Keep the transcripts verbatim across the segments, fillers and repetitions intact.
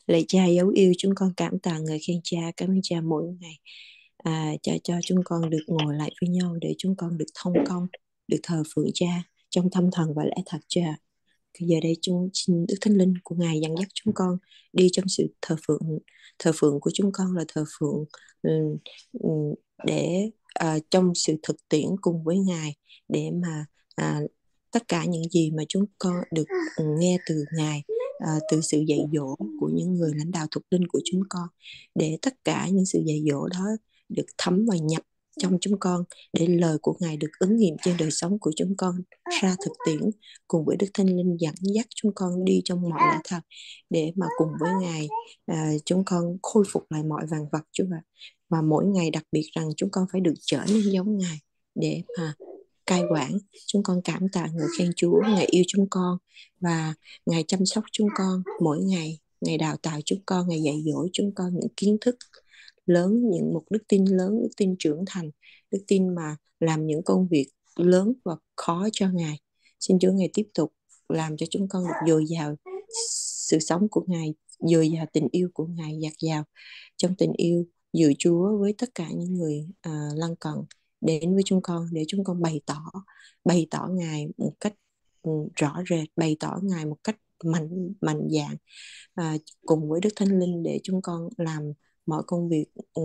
Lạy Cha dấu yêu, chúng con cảm tạ ngợi khen Cha, cảm ơn Cha mỗi ngày à, cha cho chúng con được ngồi lại với nhau để chúng con được thông công, được thờ phượng Cha trong tâm thần và lẽ thật Cha. Giờ đây chúng xin Đức Thánh Linh của Ngài dẫn dắt chúng con đi trong sự thờ phượng. Thờ phượng của chúng con là thờ phượng ừ, ừ, để à, trong sự thực tiễn cùng với Ngài, để mà à, tất cả những gì mà chúng con được ừ, nghe từ Ngài, à, từ sự dạy dỗ của những người lãnh đạo thuộc linh của chúng con, để tất cả những sự dạy dỗ đó được thấm và nhập trong chúng con, để lời của Ngài được ứng nghiệm trên đời sống của chúng con ra thực tiễn, cùng với Đức Thánh Linh dẫn dắt chúng con đi trong mọi lẽ thật, để mà cùng với Ngài à, chúng con khôi phục lại mọi vạn vật Chúa ạ. Và mỗi ngày đặc biệt rằng chúng con phải được trở nên giống Ngài để mà cai quản. Chúng con cảm tạ ngợi khen Chúa, Ngài yêu chúng con và Ngài chăm sóc chúng con mỗi ngày. Ngài đào tạo chúng con, Ngài dạy dỗ chúng con những kiến thức lớn, những một đức tin lớn, đức tin trưởng thành, đức tin mà làm những công việc lớn và khó cho Ngài. Xin Chúa Ngài tiếp tục làm cho chúng con được dồi dào sự sống của Ngài, dồi dào tình yêu của Ngài, dạt dào trong tình yêu giữa Chúa với tất cả những người à, lân cận đến với chúng con, để chúng con bày tỏ bày tỏ Ngài một cách ừ, rõ rệt, bày tỏ Ngài một cách mạnh mạnh dạn, à, cùng với Đức Thánh Linh để chúng con làm mọi công việc ừ,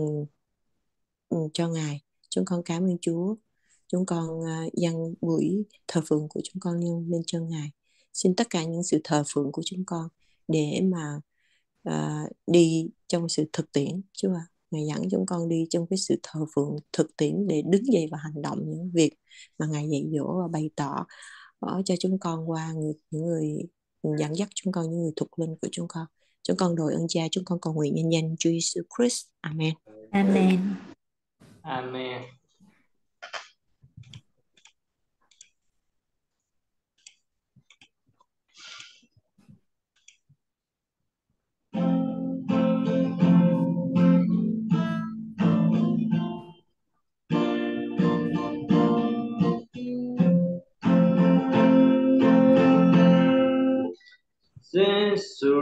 ừ, cho Ngài. Chúng con cảm ơn Chúa. Chúng con uh, dâng buổi thờ phượng của chúng con lên, lên chân Ngài. Xin tất cả những sự thờ phượng của chúng con để mà uh, đi trong sự thực tiễn Chúa ạ. Ngài dẫn chúng con đi trong cái sự thờ phượng thực tiễn, để đứng dậy và hành động những việc mà Ngài dạy dỗ và bày tỏ ở cho chúng con qua người, những người dẫn dắt chúng con, những người thuộc linh của chúng con. Chúng con đội ơn Cha, chúng con cầu nguyện nhân danh Chúa Jesus Christ. Amen. Amen. Amen. Giêsu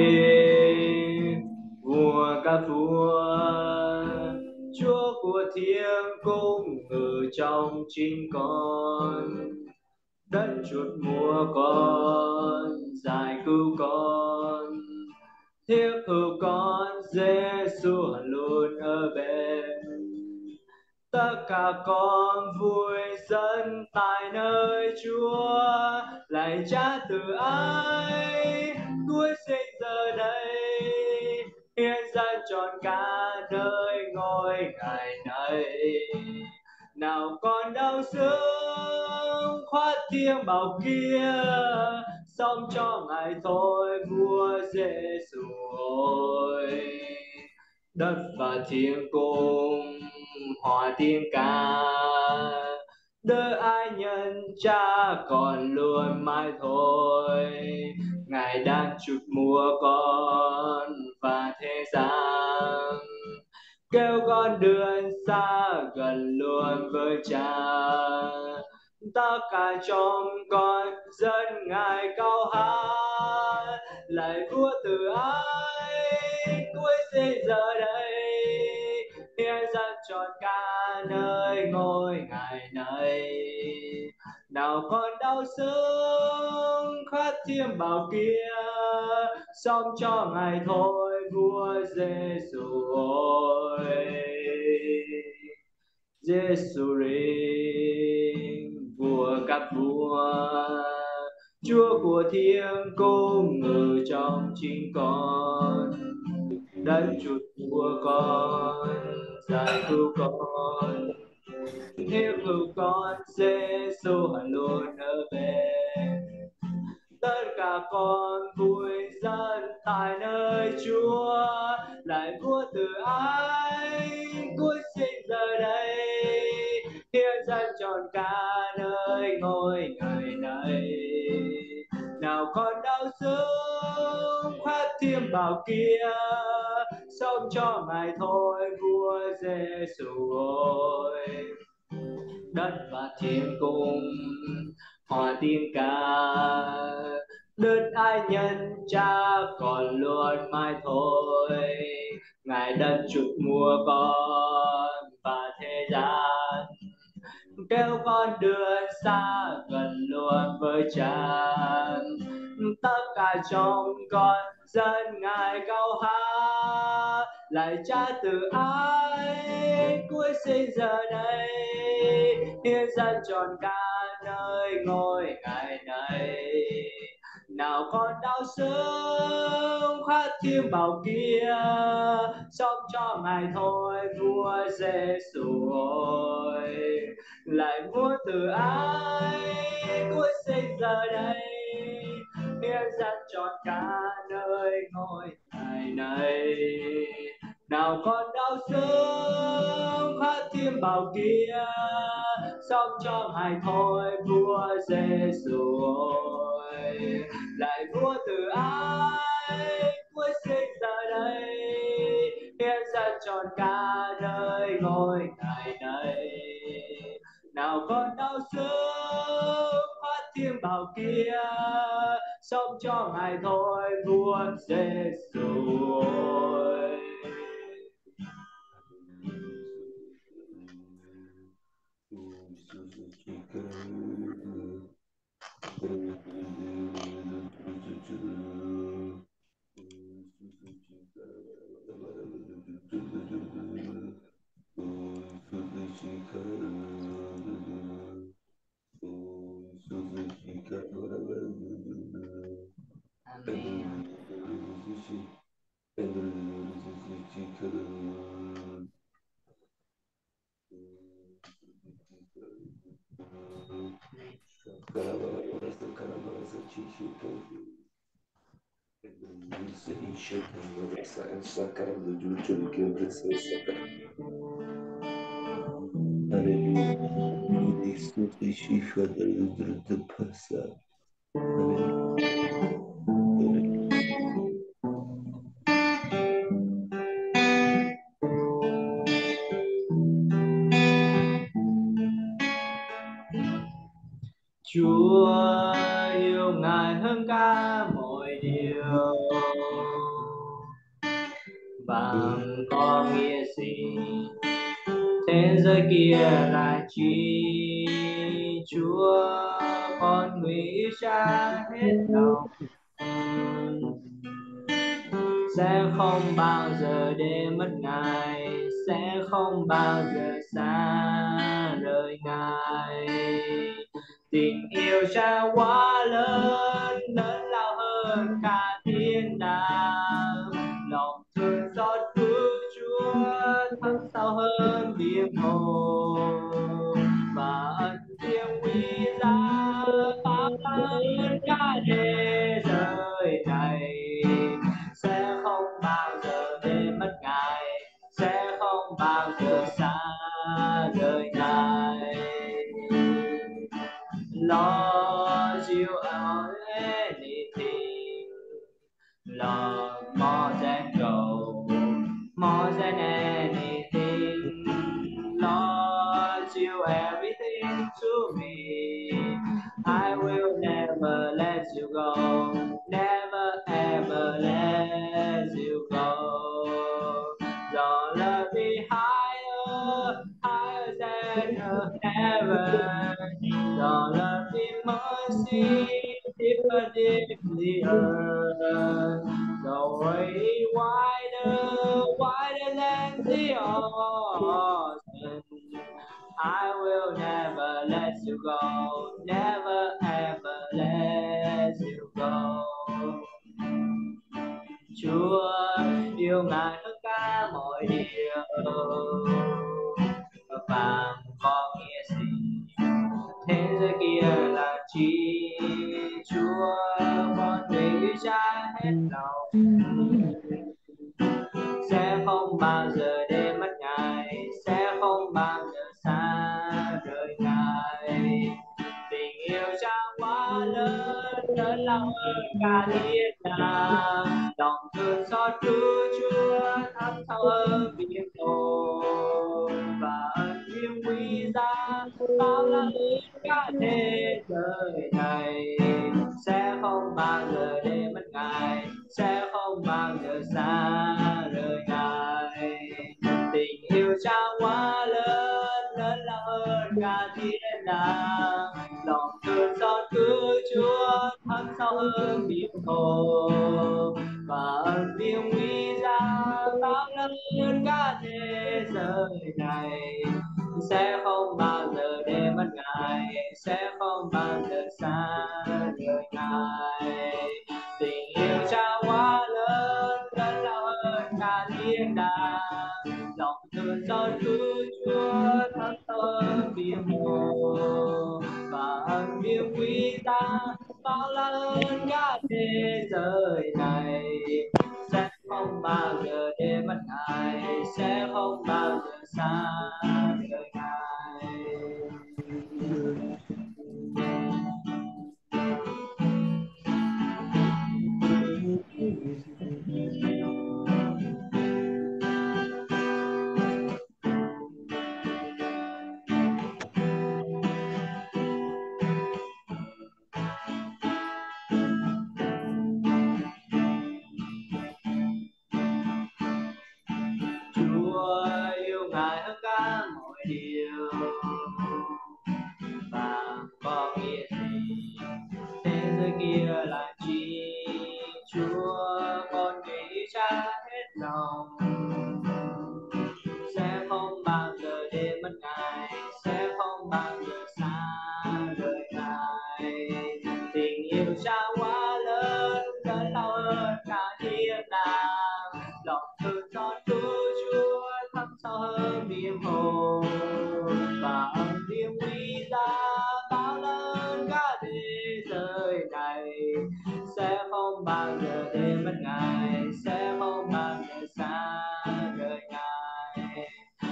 vua các vua, Chúa của thiên cung ngự trong chính con, đất chuột mua con, giải cứu con, thiết hữu con, Giêsu hằng luôn ở bên. Tất cả con vui dẫn tại nơi Chúa, lạy Cha từ ái cuối sinh giờ đây, hiến dâng trọn cả đời ngôi ngày này. Nào con đau sướng khoát thiêng bảo kia, sống cho Ngài thôi vua Giêsu ơi. Đất và thiên cung hòa tiếng ca, đỡ ai nhân Cha còn luôn mãi thôi. Ngài đang chụp mua con và thế gian, kêu con đường xa gần luôn với Cha. Tất cả trong con dân Ngài cao hát, lạy vua từ ái cuối sinh giờ đây, hiến dâng trọn cả nơi ngôi ngày này. Nào con đau sướng khát thiêng bảo kia, sống cho Ngài thôi vua Giêsu ơi. Giêsu vua các vua, Chúa của thiên cung ngự trong chính con, đất chuột của con, giải cứu con, hiệp hữu con, Giêsu hằng luôn ở bên. Tất cả con vui dân tại nơi Chúa, lại vua từ ái cuối sinh giờ đây, hiến dâng trọn cả nơi ngôi ngày này. Nào con đau sướng khoát thiêng bảo kia, sống cho Ngài thôi vua Giêsu ơi. Đất và thiên cung hòa tiếng ca, Đức ai nhân cha còn luôn mãi thôi. Ngài đất chuộc mua con và thế gian, kêu con đưa xa gần luôn với cha. Tất cả trong con dân ngài cao hát, lại cha từ ái cuối sinh giờ đây, hiến dâng trọn cả nơi ngôi ngài này. Nào con đau sướng khát thiêng bảo kia, sống cho ngài thôi vua Giêsu ơi. Lại muốn từ ai cuối sinh giờ đây, hiến dâng trọn cả nơi ngôi ngài này. Nào con đau sướng khát thiêng bảo kia, sống cho ngài thôi vua Giêsu ơi. Lại vua từ ai cuối sinh giờ đây, hiến dâng trọn cả đời ngôi ngài này. Nào con đau sướng phát thiêng bảo kia, sống cho ngài thôi vua Giêsu ơi. Chúa yêu ngài hơn cả mọi điều, bằng có nghĩa gì thế giới kia là chi. Chúa con nguyện yêu cha hết lòng, sẽ không bao giờ để mất ngài, sẽ không bao giờ xa rời ngài. Tình yêu cha quá lớn, lớn lao hơn cả thiên đàng. Lòng thương xót cứu Chúa thắm sâu hơn biển hồ, và ân thiêng quý giá phá hơn cả thế giới này. Sẽ không bao giờ để mất ngài, sẽ không bao giờ xa rời ngài. Lord, you are anything, Lord, more than gold, more than anything. Lord, you everything to me. I will never let you go, never ever let you go. Your love me higher, higher than the heaven. Your love me mercy, deeper than the earth. The way wider, wider than the ocean. I will never let you go, never ever let you go. Chúa yêu ngài hơn cả mọi điều, vàng có nghĩa gì thế giới kia là chi. Chúa con nguyện yêu cha hết lòng, sẽ không bao giờ để mất ngài, sẽ không bao giờ xa rời ngài. Tình yêu cha quá lớn, lớn lao hơn cả thiên đàng. Lòng thương xót cứu Chúa thắm sâu hơn biển hồ, và ân thiêng quý giá bao la hơn cả thế giới này. Sẽ không bao Ngài, sẽ không bao giờ xa rời Ngài. Tình yêu Cha quá lớn, lớn lao hơn cả thiên đàng. Lòng thương xót cứu Chúa thắm sâu hơn biển hồ, và ơn tiếng quý giá bao la hơn cả thế giới này. Sẽ không bao giờ để mất Ngài, sẽ không bao giờ xa rời Ngài. Tình yêu Cha quá lớn, lớn lao hơn cả thiên đàng. Lòng thương xót cứu Chúa thắm sâu hơn biển hồ, và ơn tiếng quý giá bao la hơn cả thế giới này. Sẽ không bao giờ để mất Ngài, sẽ không bao giờ xa rời Ngài. Chúa yêu Ngài hơn cả mọi điều, và có nghĩa gì thế giới kia là chi? Chúa con nghĩ Cha hết lòng, sẽ không bao giờ để mất Ngài, sẽ không bao giờ xa rời Ngài. Tình yêu Cha quá lớn, lớn lao hơn cả thiên đàng. Lòng thương xót cứu Chúa thắm sâu hơn biển hồ, và ơn tiếng quý giá bao la hơn cả thế giới này. Sẽ không bao giờ để mất Ngài, sẽ không bao giờ xa rời Ngài.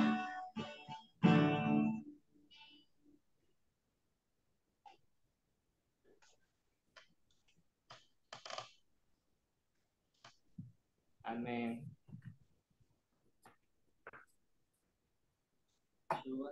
Amen. Chúa.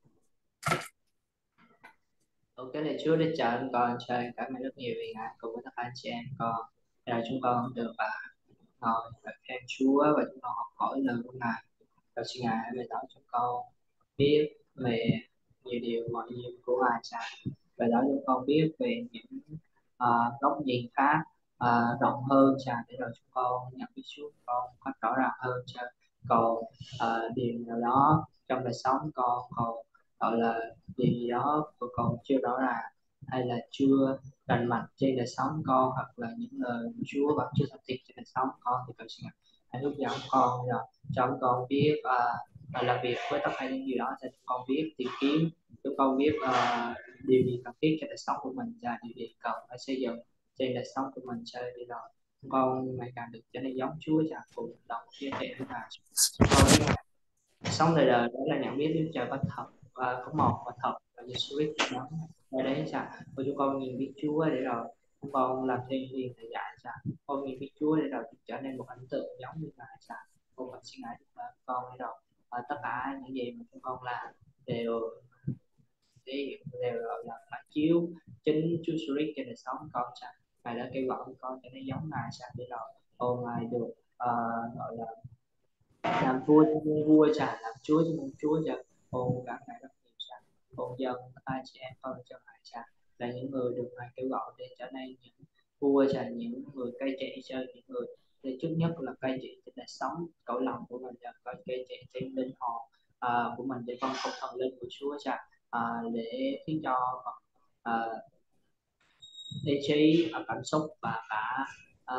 Ok, lạy Chúa để chào anh con, cho anh cảm ơn rất nhiều vì Ngài cùng với tất cả anh chị em con. Là chúng con được à, ngồi và khen Chúa, và chúng con học hỏi lời của Ngài. Và xin Ngài hãy bày tỏ cho con biết về nhiều điều mọi nhiệm của Ngài Cha. Và đó chúng con biết về những uh, góc nhìn khác uh, rộng hơn Cha, để rồi chúng con nhận biết Chúa con có rõ ràng hơn Cha. Còn uh, điều nào đó trong đời sống con còn gọi là điều gì đó của con chưa rõ ràng, hay là chưa rành mạch trên đời sống con, hoặc là những lời của Chúa vẫn chưa thực hiện trên đời sống con, thì cầu xin hãy hướng dẫn con rồi cho con biết uh, làm việc với tất cả những điều đó, cho con biết tìm kiếm, chúng con biết uh, điều gì cần thiết cho đời sống của mình, và điều gì cần phải xây dựng trên đời sống của mình, cho đi rồi con ngày càng được trở nên giống Chúa, và cùng đồng chia sẻ với Ngài. Con sống đời đời đó là nhận biết Đức Trời có thật và có một và thật và Giêsu Christ đó. Ở đấy cha, của chúng con nhìn biết Chúa để rồi chúng con làm theo những thầy dạy cha. Con nhìn biết Chúa để rồi trở nên một ảnh tượng giống như Ngài cha. Con vẫn xin Ngài giúp con để rồi và tất cả những gì mà chúng con làm đều để đều là phản chiếu chính Chúa Giêsu Christ trên đời sống con cha. Ngài đã kêu gọi con trở nên giống Ngài cha, để rồi con Ngài được uh, gọi là làm vua cho nên vua cha, làm chúa cho nên chúa cha. Con cảm ngài rất nhiều cha. Con dân hai chị em con cho ngài cha là những người được ngài kêu gọi để trở nên những vua cha, những người cai trị cho những người, để trước nhất là cai trị trên đời sống cõi lòng của mình, và cai trị trên linh hồn à, của mình, để con không thần linh của chúa cha, à, để khiến cho à, ý chí, à, cảm xúc và cả à,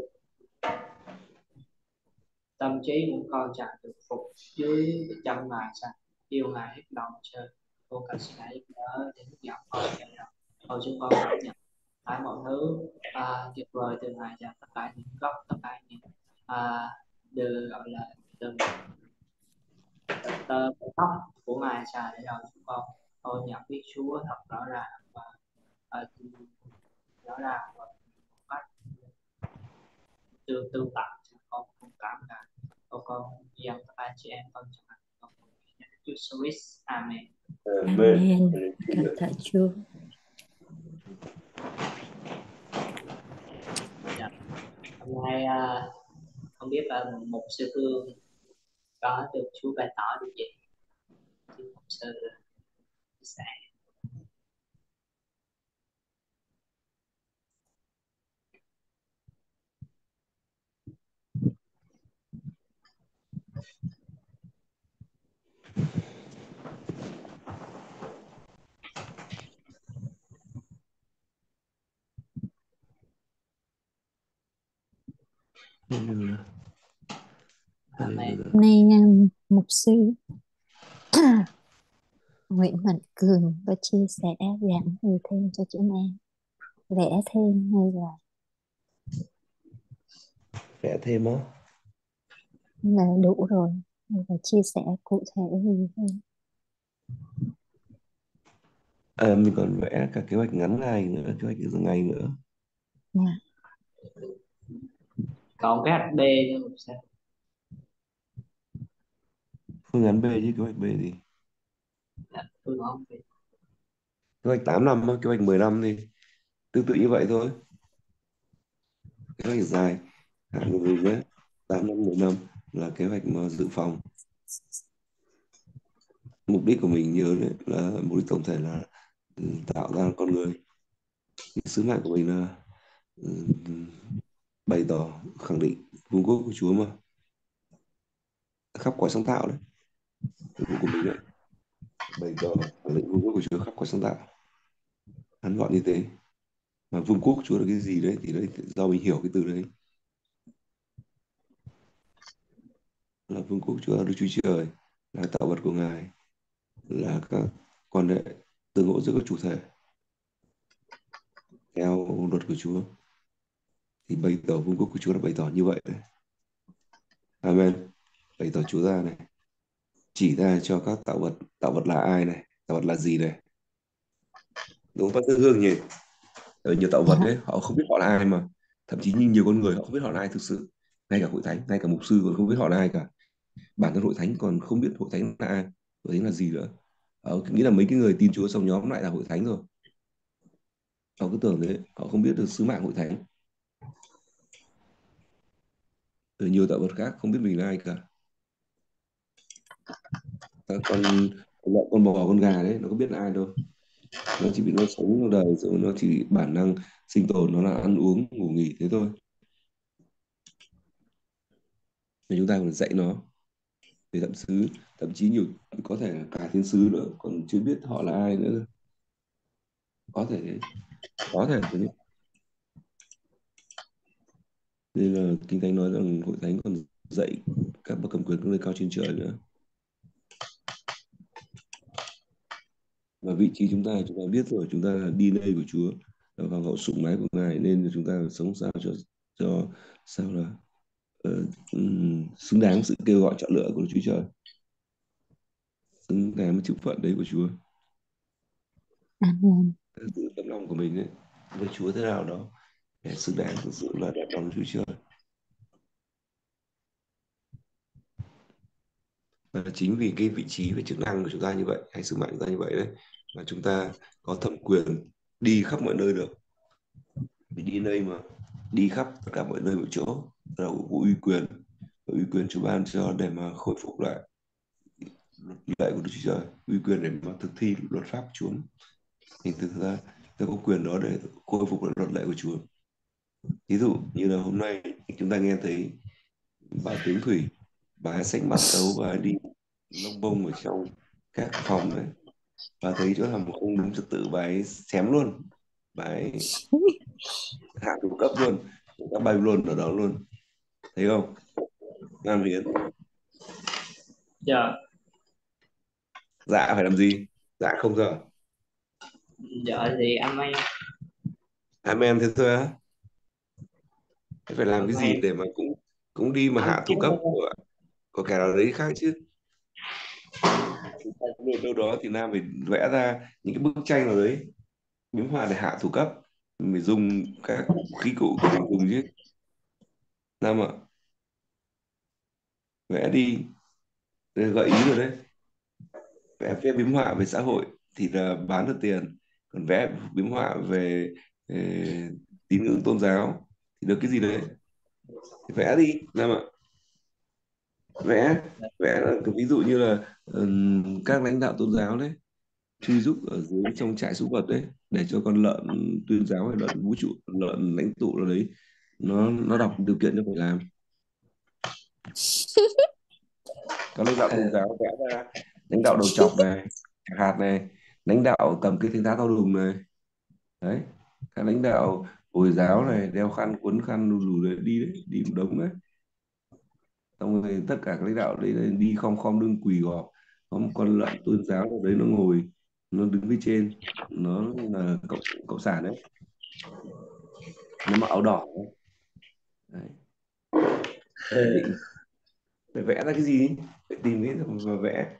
tâm trí của con cha được phục dưới chân ngài cha, yêu ngài hết lòng chơi. Con cần xin ngài giúp đỡ để hướng dẫn con cha nào thôi chúng con cảm nhận tất mọi thứ à, tuyệt vời từ ngài cha, tất cả những góc, tất cả những à, từ gọi là từng tơ tóc của ngài cha, để rồi chúng con tôi nhận biết Chúa thật rõ ràng và à, rõ ràng và một cách tương tương tự. Con cũng cảm ngài. Con con dân tất cả chị em con cho con Chúa Christ. Amen. Amen. Cảm tạ Chúa. Dạ. Hôm nay à, không biết là một sư Phương có được Chúa bày tỏ điều gì thì một sư chia sẻ. Hallelujah. Amen. Hallelujah. Nay um, mục sư Nguyễn Mạnh Cường có chia sẻ giảng gì thêm cho chúng em, vẽ thêm hay là Vẽ thêm á. là đủ rồi, hay là chia sẻ cụ thể gì thêm? À, mình còn vẽ cả kế hoạch ngắn ngày nữa, kế hoạch dài ngày nữa. Dạ. Còn cái hát bê nữa một sư. Phương án B chứ kế hoạch B gì? Dạ, tôi không biết. Kế hoạch tám năm á, kế hoạch mười năm thì tương tự như vậy thôi. Kế hoạch dài hạn của mình đấy, tám năm mười năm là kế hoạch mà dự phòng. Mục đích của mình nhớ đấy là mục đích tổng thể là ừ, tạo ra con người. Cái sứ mạng của mình là ừ, bày tỏ khẳng định vương quốc của Chúa mà, khắp cõi sáng tạo đấy. Nhiệm vụ của mình đấy, bày tỏ khẳng định vương quốc của Chúa khắp cõi sáng tạo, ngắn gọn như thế. Mà vương quốc của Chúa là cái gì đấy thì đấy do mình hiểu cái từ đấy, là vương quốc của Chúa là Đức Chúa Trời, là tạo vật của Ngài, là các quan hệ tương hỗ giữa các chủ thể theo luật của Chúa. Thì bày tỏ vương quốc của Chúa là bày tỏ như vậy đấy. Amen. Bày tỏ Chúa ra này, chỉ ra cho các tạo vật, tạo vật là ai này, tạo vật là gì này. Đúng không, Pastor Hương nhỉ? Ở nhiều tạo vật Dạ. đấy họ không biết họ là ai mà, thậm chí như nhiều con người họ không biết họ là ai thực sự. Ngay cả hội thánh, ngay cả mục sư còn không biết họ là ai cả. Bản thân hội thánh còn không biết hội thánh là ai, hội thánh là gì nữa. Họ nghĩ là mấy cái người tin Chúa xong nhóm lại là hội thánh rồi. Họ cứ tưởng thế, họ không biết được sứ mạng hội thánh. Ở nhiều tạo vật khác không biết mình là ai cả. Các con con lợn, con bò, con gà đấy nó có biết là ai đâu. Nó chỉ biết nó sống trong đời rồi, nó chỉ bản năng sinh tồn nó là ăn uống ngủ nghỉ thế thôi. Mà chúng ta còn dạy nó về thậm sứ, thậm chí nhiều có thể là cả thiên sứ nữa còn chưa biết họ là ai nữa. Có thể thế, có thể thế. Nên là Kinh Thánh nói rằng hội thánh còn dạy các bậc cầm quyền các nơi cao trên trời nữa. Và vị trí chúng ta chúng ta biết rồi, chúng ta là đi nơi của Chúa, là vào hậu sủng mái của Ngài, nên là chúng ta phải sống sao cho cho sao là ờ, ừm, xứng đáng sự kêu gọi chọn lựa của Đức Chúa Trời, xứng đáng với chữ phận đấy của Chúa. Amen. Giữ tấm lòng của mình ấy với Chúa thế nào đó để xứng đáng thực sự là đẹp lòng Chúa Trời. Và chính vì cái vị trí và chức năng của chúng ta như vậy, hay sứ mạng của chúng ta như vậy đấy, mà chúng ta có thẩm quyền đi khắp mọi nơi được. Vì đi nơi mà đi khắp tất cả mọi nơi mọi chỗ là có uy quyền, và uy quyền Chúa ban cho để mà khôi phục lại luật lệ của Đức Chúa Trời, uy quyền để mà thực thi luật pháp Chúa. Thì thực ra tôi có quyền đó để khôi phục lại luật lệ của Chúa. Ví dụ như là hôm nay chúng ta nghe thấy bà Tướng Thủy, bà ấy xách mã tấu và đi lông bông ở trong các phòng đấy, và thấy chỗ làm không đúng trật tự bà ấy xém luôn, bà ấy hạ thủ cấp luôn, các bay luôn ở đó luôn, thấy không Nam Hiến? Dạ. Dạ phải làm gì? Dạ không giờ. Dạ thì anh ấy. Amen thế thôi á? Thế phải làm Anh cái gì ấy. để mà cũng cũng đi mà Anh hạ thủ cấp của của kẻ nào đấy khác chứ? Chúng ta cũng được đâu đó thì Nam phải vẽ ra những cái bức tranh nào đấy biếm họa để hạ thủ cấp, mình phải dùng các khí cụ của mình dùng chứ. Nam ạ, vẽ đi. Đây, gợi ý rồi đấy. Vẽ phép biếm họa về xã hội thì là bán được tiền, còn vẽ biếm họa về ờ, tín ngưỡng tôn giáo thì được cái gì đấy? Thì vẽ đi Nam ạ. Vẽ vẽ là cái ví dụ như là ừm, các lãnh đạo tôn giáo đấy truy giúp ở dưới trong trại súc vật đấy, để cho con lợn tuyên giáo hay lợn vũ trụ, lợn lãnh tụ nào đấy, nó nó đọc điều kiện cho phải làm. Các lãnh đạo tôn giáo vẽ ra lãnh đạo đầu chọc này, hạt hạt này, lãnh đạo cầm cái thánh giá to đùng này, đấy, các lãnh đạo Hồi giáo này đeo khăn quấn khăn lù lù đấy, đi đấy, đi một đống đấy, xong rồi tất cả các lãnh đạo đấy là đi khom khom lưng quỳ gò, có một con lợn tôn giáo ở đấy nó ngồi, nó đứng phía trên, nó là cộng cộng sản đấy, nó mặc áo đỏ đấy. Định phải vẽ ra cái gì, phải tìm cái và vẽ,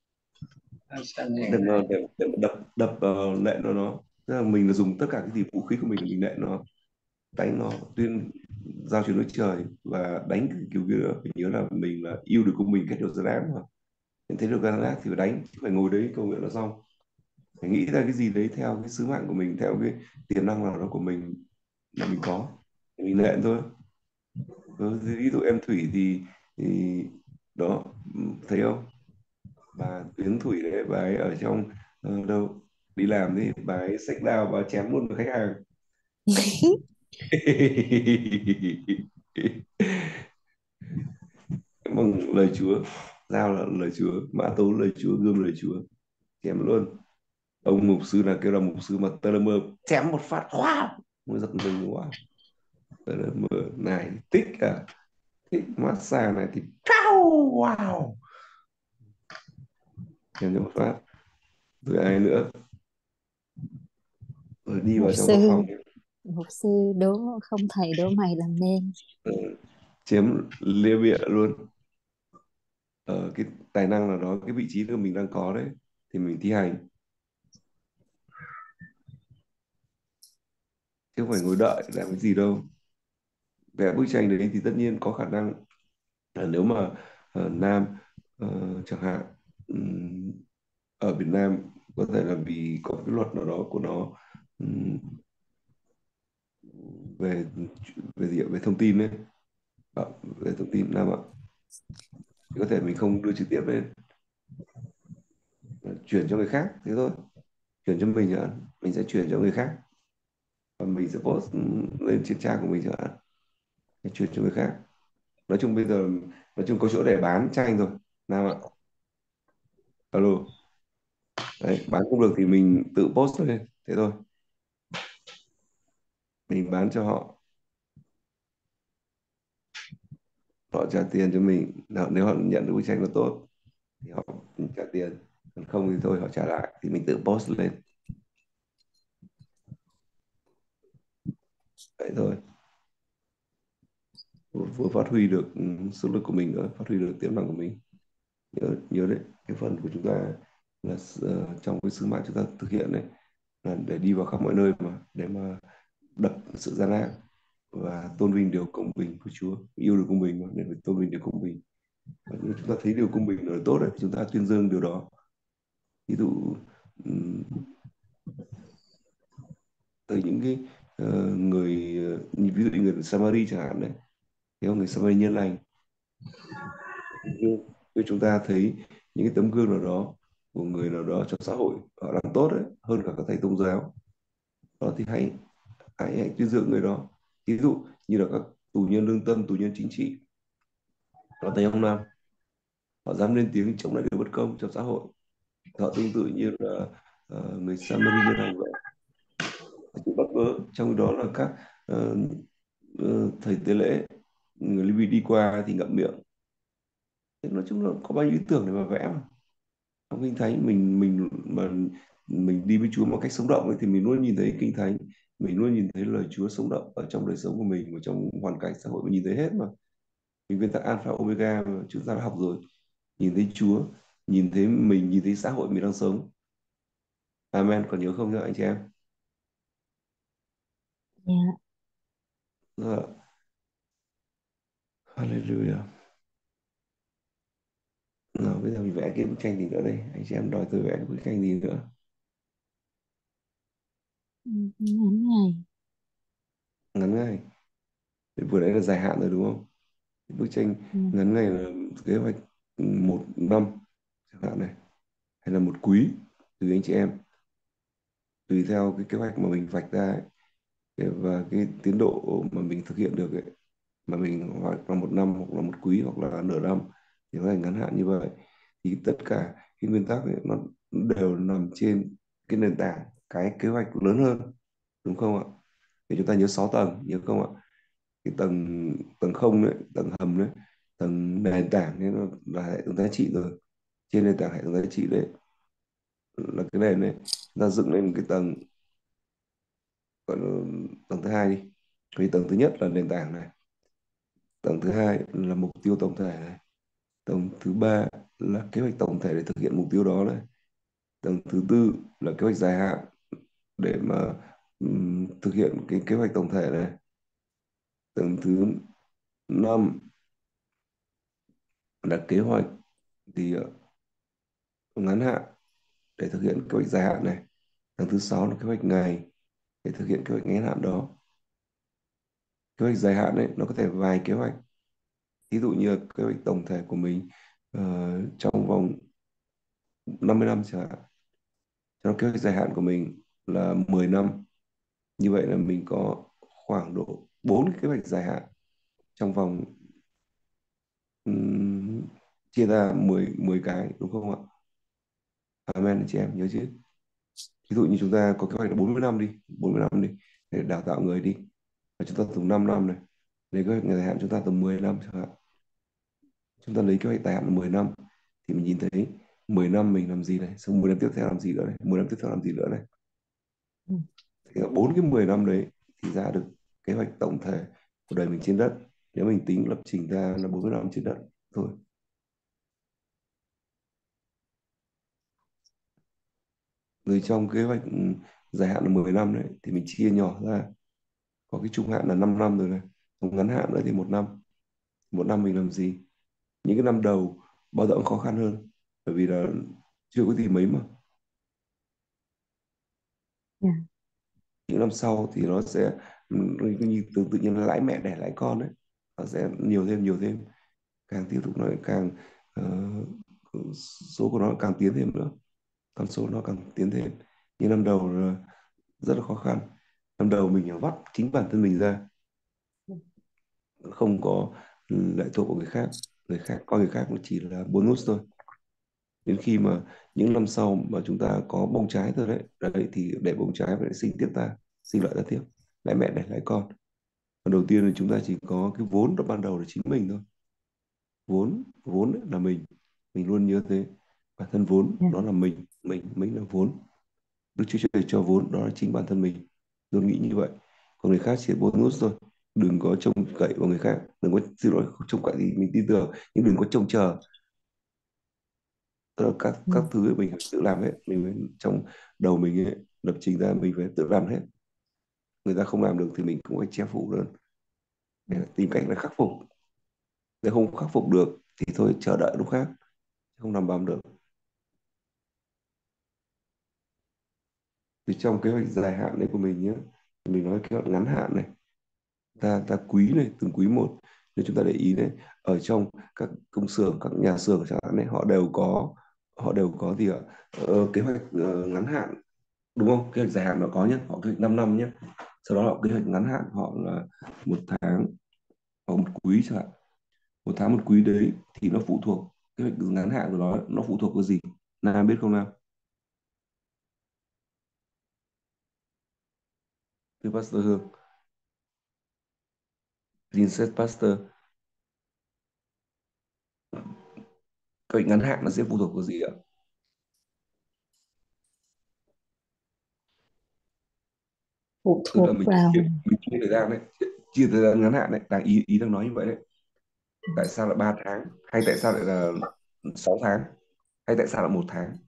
đừng ờ, để, để đập đập uh, nện nó nó tức là mình là dùng tất cả cái gì vũ khí của mình để mình nện nó, đánh nó, tuyên giao truyền nước trời, và đánh cái kiểu kia phải nhớ là mình là yêu được của mình, kết được gian ác mà, nhận thấy được gian ác thì phải đánh, chứ phải ngồi đấy cầu nguyện là xong, phải nghĩ ra cái gì đấy theo cái sứ mạng của mình, theo cái tiềm năng nào đó của mình mà mình có, thì mình nện thôi. Ừ, thì ví dụ em Thủy thì, thì đó, thấy không, bà Tuyến Thủy đấy, bà ấy ở trong ờ, đâu đi làm thì bà ấy xách dao và chém luôn với khách hàng. Bằng lời Chúa, dao là lời Chúa, mã tấu lời Chúa, gươm lời Chúa, chém luôn. Ông mục sư là kêu là mục sư mà tơ lơ mơ chém một phát, wow, mới giật mình, wow, tơ lơ mơ này thích à, thích massage này thì pow, wow, chém cho một phát. Rồi ai nữa, rồi đi Mục vào trong sư, các phòng. mục sư đố không thầy đố mày làm nên. Ừ, chém lia bịa luôn. Ở cái tài năng nào đó, cái vị trí của mình đang có đấy, thì mình thi hành, chứ không phải ngồi đợi làm cái gì đâu. Vẽ bức tranh đấy thì tất nhiên có khả năng là nếu mà ờ, Nam ờ, chẳng hạn, ừm, ở Việt Nam có thể là vì có cái luật nào đó của nó, ừm, về về gì ạ? Về thông tin đấy. Ờ, về thông tin Nam ạ, thì có thể mình không đưa trực tiếp lên, chuyển cho người khác thế thôi, chuyển cho mình nữa, mình sẽ chuyển cho người khác, và mình sẽ post lên trên trang của mình chẳng hạn, chuyển cho người khác. Nói chung bây giờ, nói chung có chỗ để bán tranh rồi nào ạ. Alo, đấy, bán không được thì mình tự post lên thế thôi, mình bán cho họ, họ trả tiền cho mình. Nào, nếu họ nhận được bức tranh nó tốt thì họ trả tiền, còn không thì thôi họ trả lại, thì mình tự post lên vậy thôi. Vừa, vừa phát huy được ừ, sức lực của mình nữa, phát huy được tiềm năng của mình. Nhớ nhớ đấy, cái phần của chúng ta là ờ, trong cái sứ mạng chúng ta thực hiện đấy, là để đi vào khắp mọi nơi mà, để mà đập sự gian ác và tôn vinh điều công bình của Chúa, yêu được công bình mà, để phải tôn vinh điều công bình. Và nếu chúng ta thấy điều công bình là tốt đấy, chúng ta tuyên dương điều đó. Ví dụ ừm, tới những cái ờ, người ờ, ví dụ như người Samari chẳng hạn đấy, thì người Samari nhân lành, khi chúng ta thấy những cái tấm gương nào đó của người nào đó trong xã hội họ làm tốt đấy, hơn cả các thầy tôn giáo đó, thì hãy hãy, hãy tuyên dương người đó. Ví dụ như là các tù nhân lương tâm, tù nhân chính trị, họ thấy ông Nam, họ dám lên tiếng chống lại điều bất công trong xã hội, họ tương tự như là ờ, người Samari nhân lành vậy. Sự bất ngờ trong đó là các ờ, ờ, thầy tế lễ, người Libya đi qua thì ngậm miệng. Thế nói chung là có bao nhiêu ý tưởng để mà vẽ mà. Trong kinh thánh mình mình mà mình đi với Chúa một cách sống động ấy, thì mình luôn nhìn thấy kinh thánh, mình luôn nhìn thấy lời Chúa sống động ở trong đời sống của mình, và trong hoàn cảnh xã hội mình nhìn thấy hết mà. Mình nguyên tắc alpha omega mà chúng ta đã học rồi, nhìn thấy Chúa, nhìn thấy mình, nhìn thấy xã hội mình đang sống. Amen, còn nhớ không nhớ anh chị em? Dạ. Dạ. Hallelujah. Nào, bây giờ mình vẽ cái bức tranh gì nữa đây? Anh chị em đòi tôi vẽ cái bức tranh gì nữa? Ừ, ngắn ngày. Ngắn ngay. Vừa nãy là dài hạn rồi đúng không? Bức tranh Ừ. ngắn ngày là kế hoạch một năm chẳng hạn này, hay là một quý, từ anh chị em tùy theo cái kế hoạch mà mình vạch ra ấy, và cái tiến độ mà mình thực hiện được ấy, mà mình hoặc là một năm hoặc là một quý hoặc là nửa năm thì nó thành ngắn hạn như vậy, thì tất cả cái nguyên tắc ấy, nó đều nằm trên cái nền tảng cái kế hoạch lớn hơn, đúng không ạ? Để chúng ta nhớ sáu tầng, nhớ không ạ? Cái tầng tầng không đấy, tầng hầm đấy, tầng nền tảng đấy, nó là hệ thống giá trị rồi. Trên nền tảng hệ thống giá trị đấy là cái nền này, chúng ta dựng lên một cái tầng, gọi là tầng thứ hai đi. Vì tầng thứ nhất là nền tảng này, tầng thứ hai là mục tiêu tổng thể này, tầng thứ ba là kế hoạch tổng thể để thực hiện mục tiêu đó này, tầng thứ tư là kế hoạch dài hạn để mà ừm, thực hiện cái kế hoạch tổng thể này, tầng thứ năm là kế hoạch thì ờ, ngắn hạn để thực hiện kế hoạch dài hạn này, tầng thứ sáu là kế hoạch ngày để thực hiện kế hoạch ngắn hạn đó. Kế hoạch dài hạn ấy nó có thể vài kế hoạch, ví dụ như là kế hoạch tổng thể của mình ờ, trong vòng năm mươi năm chẳng hạn, cho kế hoạch dài hạn của mình là mười năm. Như vậy là mình có khoảng độ bốn kế hoạch dài hạn trong vòng ừm, chia ra mười mười cái, đúng không ạ? Amen chị em nhớ chứ? Ví dụ như chúng ta có kế hoạch là bốn mươi năm đi, bốn mươi năm đi để đào tạo người đi, và chúng ta dùng năm năm này. Lấy kế hoạch dài hạn chúng ta tầm mười năm chẳng hạn. Chúng ta lấy kế hoạch dài hạn là mười năm thì mình nhìn thấy mười năm mình làm gì này, xong mười năm tiếp theo làm gì nữa này, mười năm tiếp theo làm gì nữa này. Ừ. Thì bốn cái mười năm đấy thì ra được kế hoạch tổng thể của đời mình trên đất. Nếu mình tính lập trình ra là bốn mươi năm trên đất thôi. Rồi trong kế hoạch ừ, dài hạn là mười năm đấy thì mình chia nhỏ ra, có cái trung hạn là 5 năm rồi này, còn ngắn hạn nữa thì một năm. Một năm mình làm gì? Những cái năm đầu bao giờ cũng khó khăn hơn, bởi vì là chưa có gì mấy mà. Dạ. Những năm sau thì nó sẽ ừ, như tự, tự nhiên là lãi mẹ đẻ lãi con đấy, nó sẽ nhiều thêm nhiều thêm, càng tiếp tục nó lại càng ờ, số của nó càng tiến thêm nữa, con số nó càng tiến thêm. Như năm đầu là rất là khó khăn, năm đầu mình phải vắt chính bản thân mình ra, không có lệ thuộc vào người khác, người khác coi người khác chỉ là bonus thôi. Đến khi mà những năm sau mà chúng ta có bông trái rồi đấy đấy thì để bông trái và để sinh tiếp ta, sinh lợi ta tiếp, lại mẹ đẻ lại con. Còn đầu tiên là chúng ta chỉ có cái vốn đó ban đầu là chính mình thôi. Vốn vốn ấy là mình mình luôn nhớ thế. Bản thân vốn Dạ. đó là mình mình mình là vốn. Đức Chúa Trời cho vốn đó là chính bản thân mình, luôn nghĩ như vậy. Còn người khác chỉ là bonus thôi. Đừng có trông cậy vào người khác, đừng có, xin lỗi, không trông cậy thì mình tin tưởng, nhưng đừng có trông chờ. Tức là các Ừ. các thứ mình phải tự làm hết, mình phải trong đầu mình ấy, lập trình ra mình phải tự làm hết. Người ta không làm được thì mình cũng phải che phủ luôn, để tìm cách là khắc phục. Nếu không khắc phục được thì thôi chờ đợi lúc khác, không làm bằng được. Thì trong kế hoạch dài hạn đấy của mình nhé, mình nói kế hoạch ngắn hạn này, ta ta quý này, từng quý một. Nếu chúng ta để ý đấy, ở trong các công xưởng, các nhà xưởng chẳng hạn đấy, họ đều có họ đều có gì ạ? Ờ, kế hoạch ờ, ngắn hạn, đúng không? Kế hoạch dài hạn nó có nhé, họ kế hoạch 5 năm nhé. Sau đó họ kế hoạch ngắn hạn họ là một tháng hoặc một quý chẳng hạn. Một tháng một quý đấy thì nó phụ thuộc, kế hoạch ngắn hạn của nó nó phụ thuộc vào gì? Nam biết không nào? Thưa Pastor Hương, Vincent Pastor, kế hoạch ngắn hạn nó sẽ phụ thuộc vào gì ạ? Phụ Tức là thuộc mình vào. chia, mình chia thời gian đấy, chia thời gian ngắn hạn đấy, đang ý ý đang nói như vậy đấy. Tại sao lại ba tháng, hay tại sao lại là sáu tháng, hay tại sao là một tháng?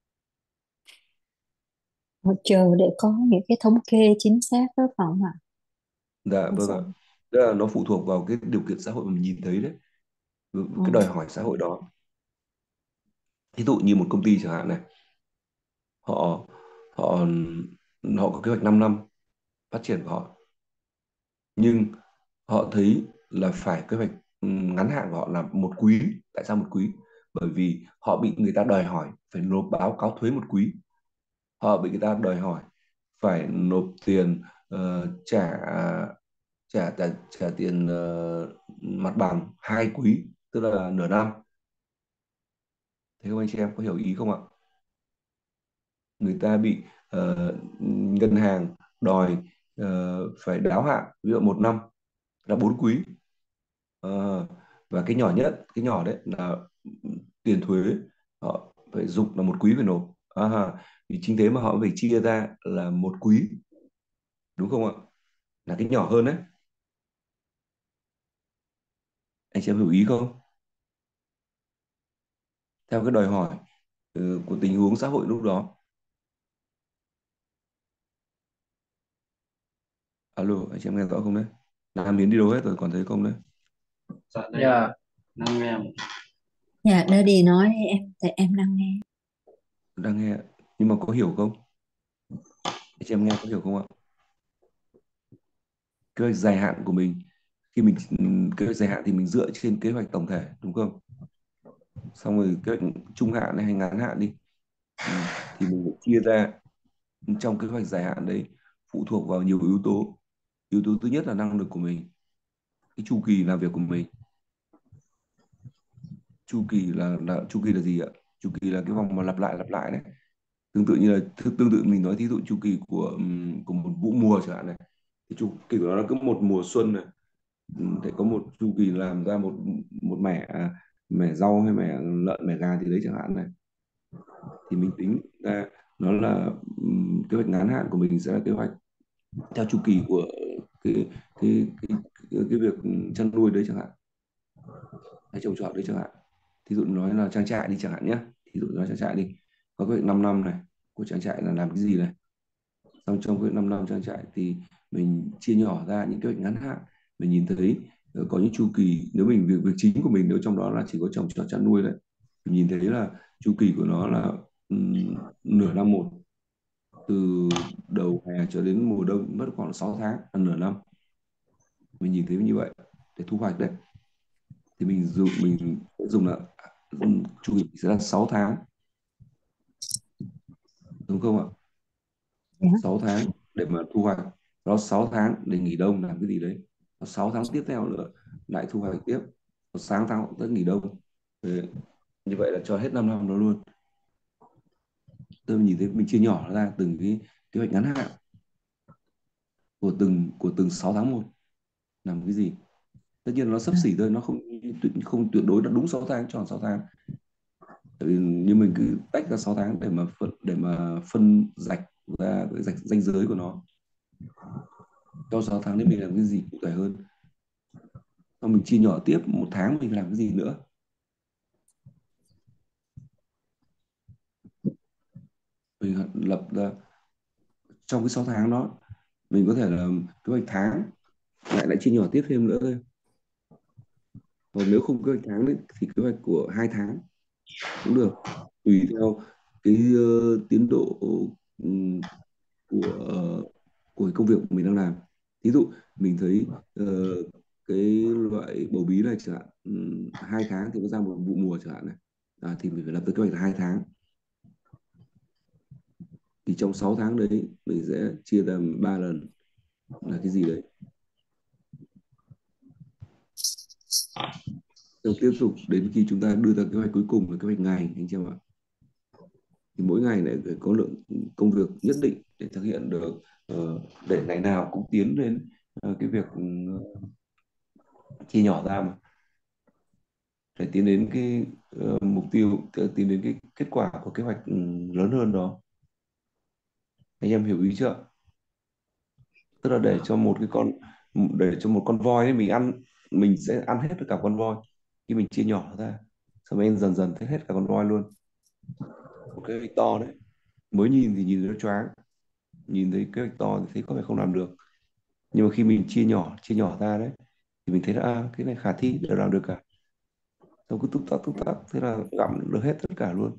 Họ chờ để có những cái thống kê chính xác đó phải không ạ? Dạ Hay vâng ạ. sao? Tức là nó phụ thuộc vào cái điều kiện xã hội mà mình nhìn thấy đấy, Ừ. cái đòi hỏi xã hội đó. Ví dụ như một công ty chẳng hạn này, họ họ họ có kế hoạch 5 năm phát triển của họ, nhưng họ thấy là phải kế hoạch ừm, ngắn hạn của họ là một quý. Tại sao một quý? Bởi vì họ bị người ta đòi hỏi phải nộp báo cáo thuế một quý, họ bị người ta đòi hỏi phải nộp tiền ờ, trả trả trả, trả tiền ờ, mặt bằng hai quý, tức là nửa năm. Thế các anh chị em có hiểu ý không ạ? Người ta bị ờ, ngân hàng đòi ờ, phải đáo hạn, ví dụ một năm là bốn quý. Ờ, và cái nhỏ nhất, cái nhỏ đấy là tiền thuế, họ phải dùng là một quý phải nộp. À, thì chính thế mà họ phải chia ra là một quý, đúng không ạ? Là cái nhỏ hơn đấy. Anh chị em hiểu ý không? Theo cái đòi hỏi ừ, của tình huống xã hội lúc đó. Alo, anh chị em nghe rõ không đấy? Nam Miến đi đâu hết rồi, còn thấy không đấy? Dạ đây. Dạ, đang nghe. Dạ, Daddy nói đi em, tại em đang nghe. Đang nghe, nhưng mà có hiểu không? Anh chị em nghe có hiểu không ạ? Kế hoạch dài hạn của mình, khi mình kế hoạch dài hạn thì mình dựa trên kế hoạch tổng thể, đúng không? Xong rồi kế hoạch trung hạn hay ngắn hạn đi, ừ, thì mình phải chia ra. Trong kế hoạch dài hạn đấy phụ thuộc vào nhiều yếu tố. Yếu tố thứ nhất là năng lực của mình, cái chu kỳ làm việc của mình. Chu kỳ là, là chu kỳ là gì ạ? Chu kỳ là cái vòng mà lặp lại lặp lại đấy. Tương tự như là tương tự mình nói thí dụ chu kỳ của ừm, của một vụ mùa chẳng hạn này, thì chu kỳ của nó là cứ một mùa xuân này, ừm, để có một chu kỳ làm ra một một mẻ à, mẻ rau hay mẻ lợn mẻ gà thì đấy chẳng hạn này, thì mình tính ra nó là ừm, kế hoạch ngắn hạn của mình sẽ là kế hoạch theo chu kỳ của cái cái cái cái, cái việc chăn nuôi đấy chẳng hạn, hay trồng trọt đấy chẳng hạn. Thí dụ nói là trang trại đi chẳng hạn nhé, thí dụ nói trang trại đi, có kế hoạch 5 năm này của trang trại là làm cái gì này. Xong trong cái 5 năm trang trại thì mình chia nhỏ ra những kế hoạch ngắn hạn. Mình nhìn thấy ờ, có những chu kỳ, nếu mình việc việc chính của mình nếu trong đó là chỉ có trồng trọt chăn nuôi đấy, mình nhìn thấy là chu kỳ của nó là ừm, nửa năm một, từ đầu hè cho đến mùa đông mất khoảng sáu tháng là nửa năm. Mình nhìn thấy như vậy để thu hoạch đấy, thì mình dùng mình sẽ dùng là ừm, chu kỳ sẽ là sáu tháng, đúng không ạ? Dạ. sáu tháng để mà thu hoạch, đó sáu tháng để nghỉ đông làm cái gì đấy, sáu tháng tiếp theo nữa lại thu hoạch tiếp, sáu tháng tới nghỉ đông. Đấy. Như vậy là cho hết 5 năm đó luôn. Tôi nhìn thấy mình chia nhỏ nó ra từng cái kế hoạch ngắn hạn của từng của từng sáu tháng một làm cái gì. Tất nhiên nó sắp xỉ thôi, nó không không tuyệt đối là đúng sáu tháng tròn sáu tháng. Tại vì như mình cứ tách ra sáu tháng để mà phân, để mà phân rạch ra cái rạch ranh giới của nó, cho sáu tháng đấy mình làm cái gì cụ thể hơn, xong mình chia nhỏ tiếp một tháng mình làm cái gì nữa. Mình lập ra trong cái sáu tháng đó mình có thể là kế hoạch tháng lại lại chia nhỏ tiếp thêm nữa thôi. Còn nếu không kế hoạch tháng đấy thì kế hoạch của hai tháng cũng được, tùy theo cái uh, tiến độ um, của uh, của cái công việc mình đang làm. Ví dụ mình thấy uh, cái loại bầu bí này chẳng hạn, um, hai tháng thì nó ra một vụ mùa chẳng hạn này, à, thì mình phải lập tới kế hoạch là hai tháng. Thì trong sáu tháng đấy mình sẽ chia ra ba lần là cái gì đấy. Xong tiếp tục đến khi chúng ta đưa ra kế hoạch cuối cùng là kế hoạch ngày, anh chị em ạ. Thì mỗi ngày lại phải có lượng công việc nhất định để thực hiện được, uh, để ngày nào cũng tiến đến uh, cái việc uh, chia nhỏ ra mà, để tiến đến cái uh, mục tiêu, tiến đến cái kết quả của kế hoạch um, lớn hơn đó. Anh em hiểu ý chưa? Tức là để cho một cái con để cho một con voi ấy, mình ăn mình sẽ ăn hết tất cả con voi. Khi mình chia nhỏ ra, xong rồi em dần dần thấy hết cả con voi luôn. Một cái hoạch to đấy, mới nhìn thì nhìn nó choáng, nhìn thấy cái hoạch to thì thấy có vẻ không làm được, nhưng mà khi mình chia nhỏ chia nhỏ ra đấy thì mình thấy là à, cái này khả thi đều làm được cả. Xong cứ túc tắc túc tắc thế là gặm được hết tất cả luôn.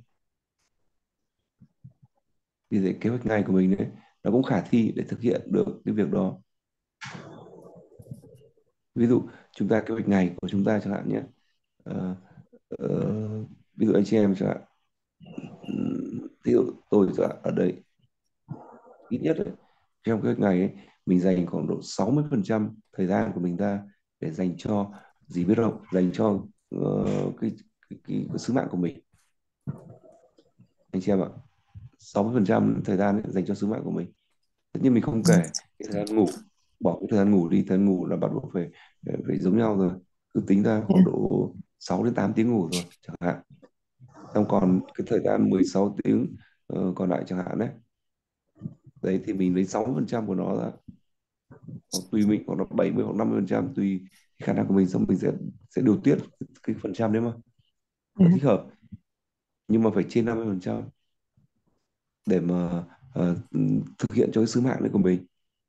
Vì vậy kế hoạch ngày của mình đấy nó cũng khả thi để thực hiện được cái việc đó. Ví dụ chúng ta kế hoạch ngày của chúng ta chẳng hạn nhé. Ờ, ờ, ví dụ anh chị em chẳng hạn, ừm, ví dụ tôi chẳng hạn, ở đây ít nhất ấy, trong kế hoạch ngày ấy, mình dành khoảng độ sáu mươi phần trăm thời gian của mình ra để dành cho gì biết không, dành cho ờ, cái, cái, cái, cái sứ mạng của mình anh chị em ạ. sáu mươi phần trăm thời gian ấy, dành cho sứ mạng của mình. Tất nhiên mình không kể cái thời gian ngủ, bỏ cái thời gian ngủ đi, thời gian ngủ là bắt buộc phải phải giống nhau rồi, cứ tính ra khoảng Dạ. độ sáu đến tám tiếng ngủ rồi chẳng hạn. Xong còn cái thời gian mười sáu tiếng ờ, còn lại chẳng hạn đấy, đấy thì mình lấy sáu mươi phần trăm của nó ra, hoặc tùy mình, hoặc là bảy mươi hoặc năm mươi phần trăm tùy cái khả năng của mình, xong mình sẽ sẽ điều tiết cái phần trăm đấy mà Dạ. nó thích hợp, nhưng mà phải trên năm mươi phần trăm để mà ờ, thực hiện cho cái sứ mạng đấy của mình.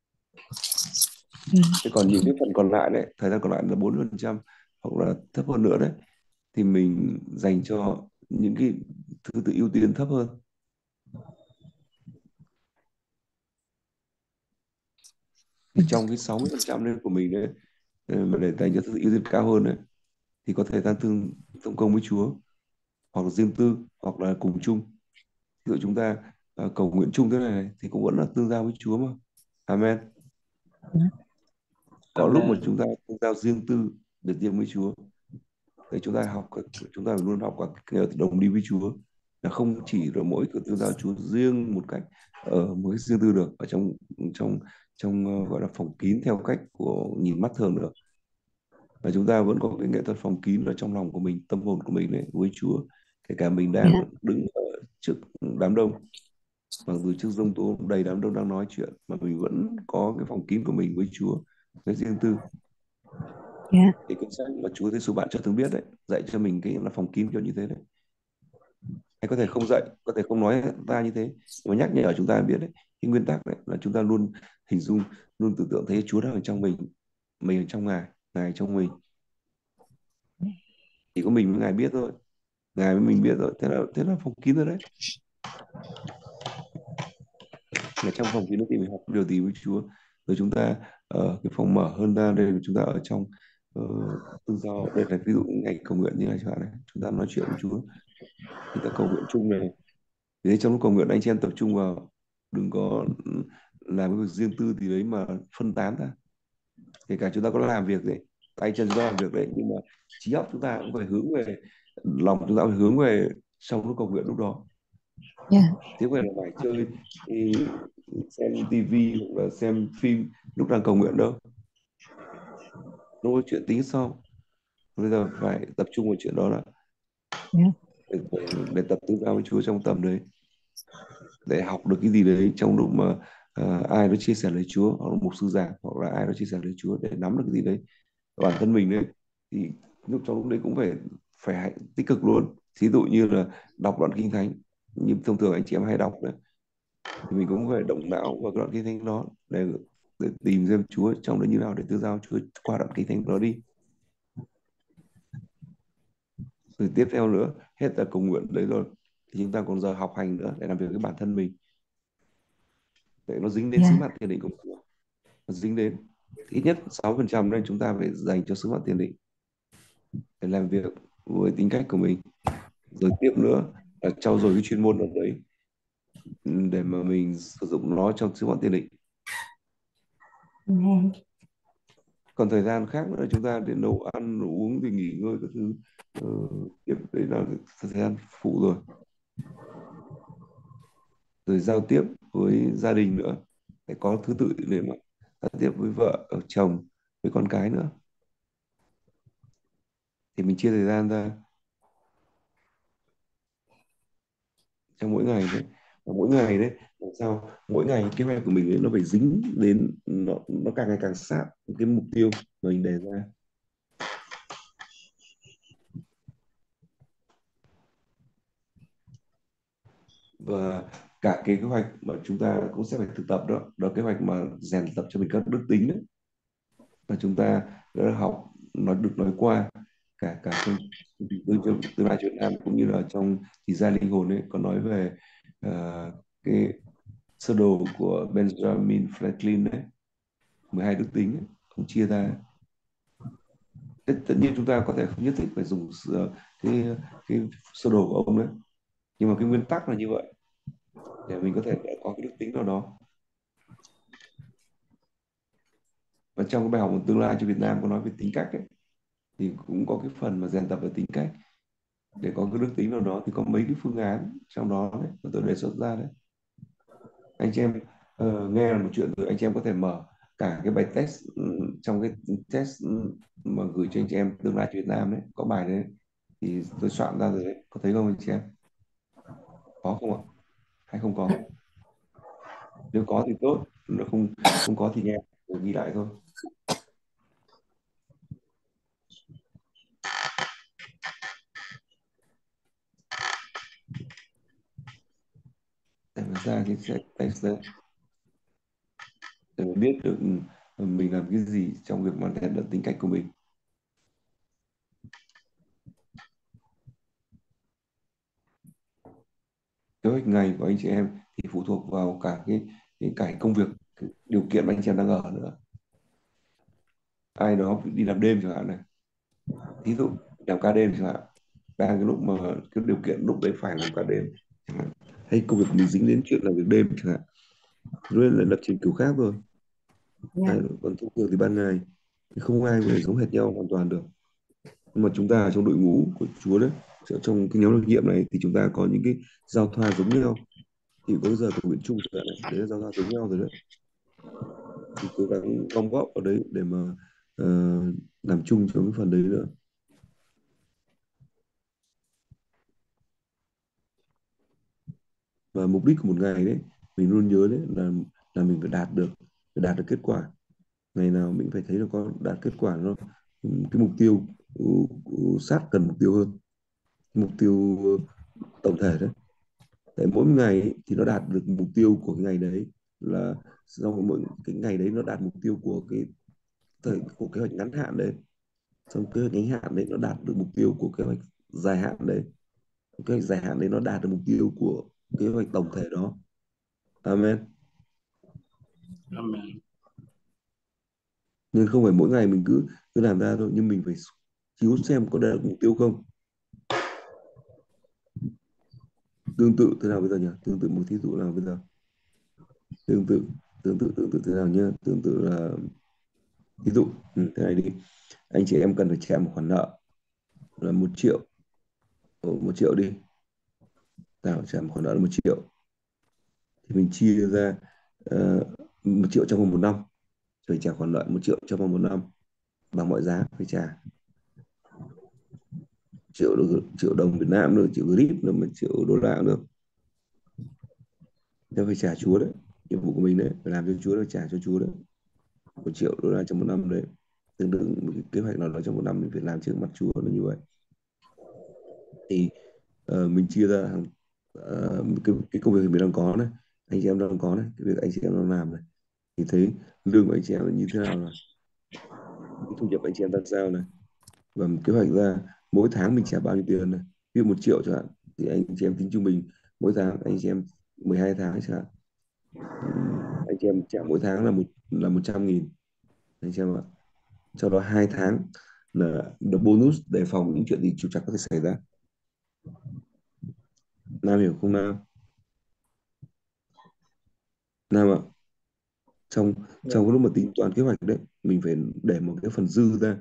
Ừ. Thế còn những cái phần còn lại đấy, thời gian còn lại là bốn mươi phần trăm hoặc là thấp hơn nữa đấy, thì mình dành cho những cái thứ tự ưu tiên thấp hơn. Thì trong cái sáu mươi phần trăm lên của mình đấy, ờ, mà để dành cho thứ tự ưu tiên cao hơn đấy, thì có thời gian tương thông công với Chúa, hoặc là riêng tư, hoặc là cùng chung. Ví dụ chúng ta ờ, cầu nguyện chung thế này thì cũng vẫn là tương giao với Chúa mà. Amen. Có lúc mà Amen. chúng ta tương giao riêng tư biệt riêng với Chúa. Để chúng ta học chúng ta phải luôn học các cái đồng đi với Chúa, là không chỉ là mỗi cái tương giao Chúa riêng một cách ở một cái riêng tư được, ở trong trong trong ờ, gọi là phòng kín theo cách của nhìn mắt thường được, và chúng ta vẫn có cái nghệ thuật phòng kín ở trong lòng của mình, tâm hồn của mình này với Chúa, kể cả mình Dạ. đang đứng ở trước đám đông, mặc dù trước giông tố đầy đám đông đang nói chuyện, mà mình vẫn có cái phòng kín của mình với Chúa, cái riêng tư. Dạ. Thì cuốn sách mà Chúa Giêsu bạn cho từng biết đấy, dạy cho mình cái là phòng kín kiểu như thế đấy. Hay có thể không dạy, có thể không nói ra như thế, nhưng mà nhắc nhở chúng ta biết đấy, cái nguyên tắc đấy là chúng ta luôn hình dung, luôn tưởng tượng thấy Chúa đang ở trong mình, mình ở trong Ngài, Ngài trong mình. Chỉ có mình với Ngài biết thôi, Ngài với mình biết rồi, thế là thế là phòng kín rồi đấy. Là trong phòng kín đó thì mình học điều gì với Chúa, rồi chúng ta ở cái phòng mở hơn ra, đây là chúng ta ở trong uh, tự do, đây là ví dụ ngày cầu nguyện như này chẳng hạn này, chúng ta nói chuyện với Chúa, chúng ta cầu nguyện chung này. Thế trong lúc cầu nguyện anh chị em tập trung vào, đừng có làm cái việc riêng tư thì đấy mà phân tán ra. Kể cả chúng ta có làm việc đấy, tay chân chúng ta làm việc đấy, nhưng mà trí óc chúng ta cũng phải hướng về, lòng chúng ta phải hướng về trong lúc cầu nguyện lúc đó. Dạ. Chứ không phải là phải chơi thì xem tivi hoặc là xem phim lúc đang cầu nguyện đâu, nó có chuyện tính sau. Bây giờ phải tập trung vào chuyện đó, là Dạ. để, để, để tập tương giao với Chúa trong tầm đấy, để học được cái gì đấy trong lúc mà à, ai đó chia sẻ lời Chúa, hoặc là mục sư giảng, hoặc là ai đó chia sẻ lời Chúa, để nắm được cái gì đấy bản thân mình đấy. Thì lúc trong lúc đấy cũng phải phải hãy tích cực luôn. Thí dụ như là đọc đoạn kinh thánh, như thông thường anh chị em hay đọc đấy, thì mình cũng phải động não vào cái đoạn kinh thánh đó, để để tìm xem Chúa trong đó như nào, để tương giao Chúa qua đoạn kinh thánh đó đi. Rồi tiếp theo nữa, hết là cầu nguyện đấy rồi, thì chúng ta còn giờ học hành nữa, để làm việc với bản thân mình, để nó dính đến sứ Dạ. mạng thiền định của mình, nó dính đến ít nhất sáu mươi phần trăm, nên chúng ta phải dành cho sứ mạng thiền định, để làm việc với tính cách của mình. Rồi tiếp nữa là trau dồi cái chuyên môn ở đấy, để mà mình sử dụng nó trong sứ mạng thiền định. Amen. Còn thời gian khác nữa chúng ta để nấu ăn, nấu uống, thì nghỉ ngơi các thứ, ờ, tiếp đấy là thời gian phụ rồi. Rồi giao tiếp với gia đình nữa, phải có thứ tự để mà giao tiếp với vợ, ở chồng, với con cái nữa, thì mình chia thời gian ra trong mỗi ngày đấy. Và mỗi ngày đấy, làm sao mỗi ngày kế hoạch của mình ấy, nó phải dính đến, nó nó càng ngày càng sát cái mục tiêu mà mình đề ra. Và cả cái kế hoạch mà chúng ta cũng sẽ phải thực tập đó, đó là kế hoạch mà rèn tập cho mình các đức tính đấy, và chúng ta đã học, nó được nói qua cả cả trong tương tương tương lai Việt Nam, cũng như là trong thì gia linh hồn ấy, có nói về ờ, cái sơ đồ của Benjamin Franklin đấy, mười hai đức tính ấy, cũng chia ra. tất, tất nhiên chúng ta có thể không nhất thiết phải dùng sơ- cái cái sơ đồ của ông đấy, nhưng mà cái nguyên tắc là như vậy để mình có thể có cái đức tính nào đó. Và trong cái bài học một tương lai cho Việt Nam có nói về tính cách ấy, thì cũng có cái phần mà rèn tập về tính cách để có cái đức tính nào đó, thì có mấy cái phương án trong đó đấy mà tôi đề xuất ra đấy. Anh chị em ờ, nghe là một chuyện rồi, anh chị em có thể mở cả cái bài test, ừ, trong cái test, ừ, mà gửi cho anh chị em tương lai cho Việt Nam đấy, có bài đấy thì tôi soạn ra rồi đấy, có thấy không anh chị em? Có không ạ? Hay không có? Nếu có thì tốt, nếu không không có thì nghe rồi ghi lại thôi. Để mà ra cái sẽ- test đấy để mà biết được ừ, mình làm cái gì trong việc mà rèn luyện tính cách của mình. Kế hoạch ngày của anh chị em thì phụ thuộc vào cả cái cái cái công việc, cái điều kiện mà anh chị em đang ở nữa. Ai đó đi làm đêm chẳng hạn này, thí dụ làm ca đêm chẳng hạn, đang cái lúc mà cái điều kiện lúc đấy phải làm ca đêm chẳng hạn, hay công việc mình dính đến chuyện làm việc đêm chẳng hạn, nên là lập trình kiểu khác rồi. Dạ. Đấy, còn thông thường thì ban ngày thì không ai có thể giống hệt nhau hoàn toàn được, nhưng mà chúng ta ở trong đội ngũ của Chúa đấy, trong cái nhóm đặc nhiệm này thì chúng ta có những cái giao thoa giống nhau, thì có cái giờ cầu nguyện chung chẳng hạn này, đấy là giao thoa giống nhau rồi đấy, thì cố gắng gom góp ở đấy để mà ờ, làm chung cho cái phần đấy nữa. Và mục đích của một ngày đấy, mình luôn nhớ đấy là là mình phải đạt được phải đạt được kết quả. Ngày nào mình phải thấy là có đạt kết quả, nó cái mục tiêu, ừ, ừ, sát gần mục tiêu hơn, mục tiêu ờ, tổng thể đấy. Tại mỗi ngày ấy, thì nó đạt được mục tiêu của cái ngày đấy, là sau mỗi cái ngày đấy nó đạt mục tiêu của cái thời của kế hoạch ngắn hạn đấy, xong kế hoạch ngắn hạn đấy nó đạt được mục tiêu của kế hoạch dài hạn đấy, kế hoạch dài hạn đấy nó đạt được mục tiêu của kế hoạch tổng thể đó. Amen. Amen. Nên không phải mỗi ngày mình cứ cứ làm ra thôi, nhưng mình phải chiếu xem có đạt được mục tiêu không. Tương tự thế nào bây giờ nhỉ? Tương tự một thí dụ nào bây giờ? Tương tự tương tự tương tự thế nào nhá? Tương tự là ví dụ, ừ, thế này đi, anh chị em cần phải trả một khoản nợ là một triệu, Ồ, một triệu đi, nào trả một khoản nợ là một triệu, thì mình chia ra uh, một triệu trong vòng một năm, rồi trả khoản nợ một triệu trong vòng một năm, bằng mọi giá phải trả triệu được triệu đồng Việt Nam nữa, triệu grip nữa, mà triệu đô la nữa, thế phải trả Chúa đấy, nhiệm vụ của mình đấy, phải làm cho Chúa, để trả cho Chúa đấy, một triệu đô la trong một năm đấy, tương đương một cái kế hoạch nào đó trong một năm mình phải làm trước mặt Chúa là như vậy. Thì ờ, mình chia ra hàng ờ, cái, cái công việc mình đang có này, anh chị em đang có này, cái việc anh chị em đang làm này, thì thấy lương của anh chị em là như thế nào, là cái thu nhập anh chị em đang sao này, và một kế hoạch ra mỗi tháng mình trả bao nhiêu tiền này. Ví dụ một triệu chẳng hạn, thì anh chị em tính trung bình mỗi tháng anh chị em mười hai tháng chẳng hạn, Ừm, anh chị em trả mỗi tháng là một là một trăm nghìn, anh chị em ạ. Sau đó hai tháng là được bonus để phòng những chuyện gì trục trặc có thể xảy ra. Nam hiểu không Nam? Nam ạ, trong Dạ. trong cái lúc mà tính toán kế hoạch đấy, mình phải để một cái phần dư ra,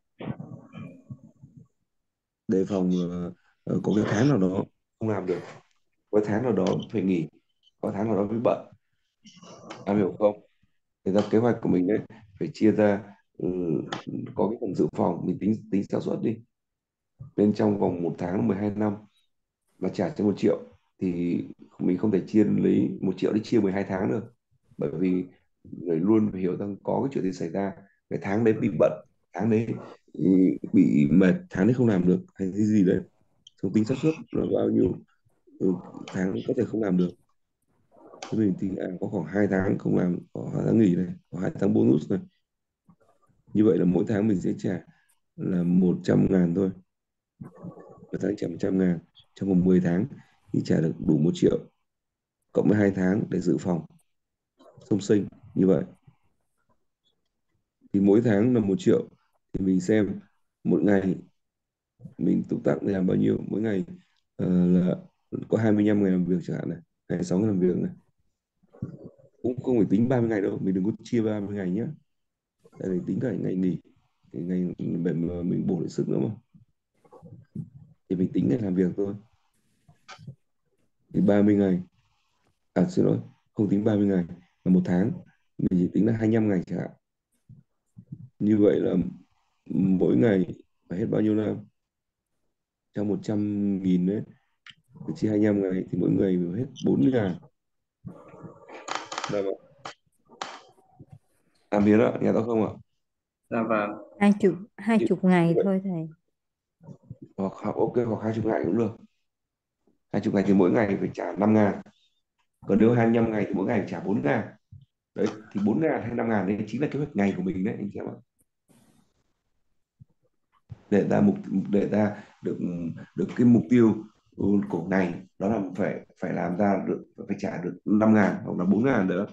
đề phòng ờ, ờ, có cái tháng nào đó không làm được, có tháng nào đó phải nghỉ, có tháng nào đó phải bận. Em hiểu không? Thì ra kế hoạch của mình đấy phải chia ra, ừ, có cái phần dự phòng, mình tính tính xác suất đi, bên trong vòng một tháng mười hai năm mà trả cho một triệu, thì mình không thể chia lấy một triệu để chia mười hai tháng được, bởi vì người luôn phải hiểu rằng có cái chuyện gì xảy ra, cái tháng đấy bị bận, tháng đấy ừ, bị mệt, tháng đấy không làm được hay cái gì đấy, xong tính xác suất là bao nhiêu, ừ, tháng có thể không làm được, thế mình thì à, có khoảng hai tháng không làm, có hai tháng nghỉ này, có hai tháng bonus này, như vậy là mỗi tháng mình sẽ trả là một trăm ngàn thôi, mỗi tháng trả một trăm ngàn, trong vòng mười tháng thì trả được đủ một triệu, cộng với hai tháng để dự phòng song sinh, như vậy thì mỗi tháng là một triệu, thì mình xem Mỗi ngày mình túc tắc để làm bao nhiêu mỗi ngày? Ờ, là có hai mươi lăm ngày làm việc chẳng hạn này, hai mươi sáu ngày làm việc này, cũng không phải tính ba mươi ngày đâu, mình đừng có chia ba mươi ngày nhé, tại vì tính cả ngày nghỉ, cái ngày để mà mình bổ lại sức nữa mà, thì mình tính ngày làm việc thôi. Thì ba mươi ngày, à xin lỗi, không tính ba mươi ngày, là một tháng mình chỉ tính là hai mươi lăm ngày chẳng hạn. Như vậy là mỗi ngày phải hết bao nhiêu năm? Trong một trăm nghìn đấy, thì chia hai mươi lăm ngày thì mỗi ngày phải hết bốn ngàn. Là làm việc đó, nghe rõ không ạ? Dạ vâng. hai chục hai Như chục ngày vậy, thôi thầy. hoặc hoặc ok, hoặc hai chục ngày cũng được. Hai chục ngày thì mỗi ngày phải trả năm ngàn. Còn nếu hai mươi lăm ngày thì mỗi ngày phải trả bốn ngàn. Đấy, thì bốn ngàn hay năm ngàn đấy chính là kế hoạch ngày của mình đấy anh chị em ạ. Để ta mục để ta được được cái mục tiêu ừ, của ngày đó là phải phải làm ra được, phải trả được năm ngàn hoặc là bốn ngàn nữa.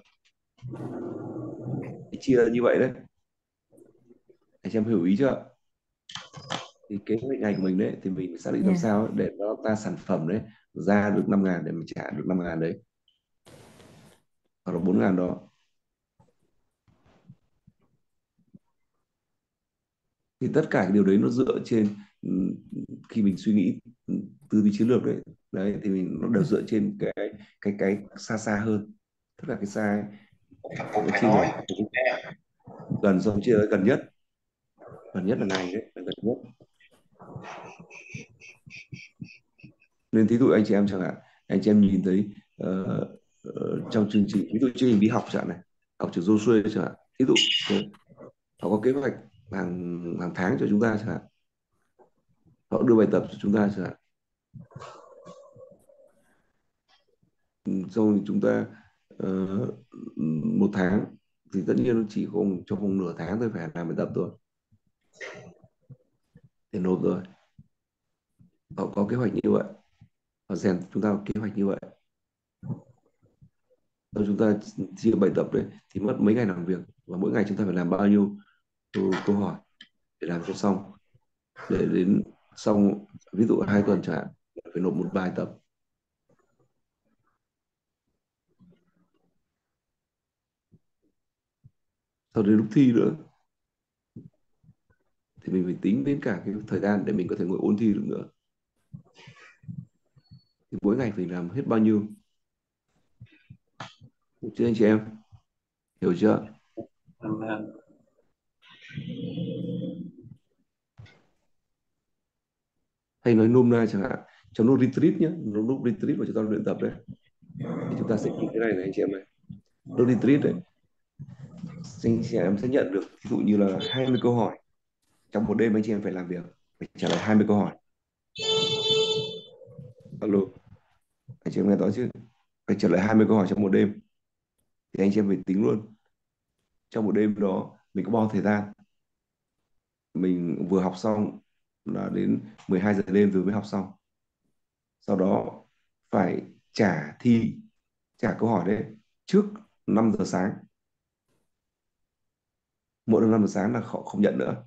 Thì chia như vậy đấy, anh chị em hiểu ý chưa? Thì kế hoạch ngày của mình đấy thì mình xác định làm Dạ. sao ấy, để nó ra sản phẩm đấy ra được năm ngàn để mình trả được năm ngàn đấy, hoặc là bốn ngàn đó. Thì tất cả cái điều đấy nó dựa trên ừm, khi mình suy nghĩ ừm, tư duy chiến lược đấy, đấy thì mình nó đều dựa trên cái cái cái xa xa hơn. Tất cả cái xa ấy, nó chia nhỏ gần, xong chia gần nhất, gần nhất là này đấy là gần nhất. Nên thí dụ anh chị em chẳng hạn, anh chị em nhìn thấy ờ, ờ, trong chương trình, ví dụ chương trình đi học chẳng hạn này, học trường Joshua chẳng hạn, ví dụ thế, họ có kế hoạch hàng hàng tháng cho chúng ta chẳng hạn, họ đưa bài tập cho chúng ta chẳng hạn. Ừ, xong rồi chúng ta ờ, một tháng thì tất nhiên nó chỉ có trong vòng nửa tháng thôi phải làm bài tập thôi để nộp rồi. Họ có kế hoạch như vậy, họ rèn chúng ta có kế hoạch như vậy. Rồi chúng ta chia bài tập đấy thì mất mấy ngày làm việc, và mỗi ngày chúng ta phải làm bao nhiêu ừ, câu hỏi để làm cho xong, để đến xong ví dụ hai tuần chẳng hạn phải nộp một bài tập. Sau đến lúc thi nữa thì mình phải tính đến cả cái thời gian để mình có thể ngồi ôn thi được nữa. Thì mỗi ngày phải làm hết bao nhiêu, được chưa anh chị em? Hiểu chưa? Dạ vâng. Hay nói nôm na chẳng hạn, trong lúc retreat nhé, trong lúc retreat mà chúng ta luyện tập đấy, thì chúng ta sẽ nhìn cái này này anh chị em này. Lúc retreat đấy, anh chị em sẽ nhận được ví dụ như là hai mươi câu hỏi trong một đêm, anh chị em phải làm việc, phải trả lời hai mươi câu hỏi. Alo, anh chị em nghe rõ chứ? Phải trả lời hai mươi câu hỏi trong một đêm, thì anh chị em phải tính luôn trong một đêm đó mình có bao nhiêu thời gian. Mình vừa học xong là đến mười hai giờ đêm rồi mới học xong, sau đó phải trả thi, trả câu hỏi đấy trước năm giờ sáng, mỗi lần năm giờ sáng là họ không nhận nữa,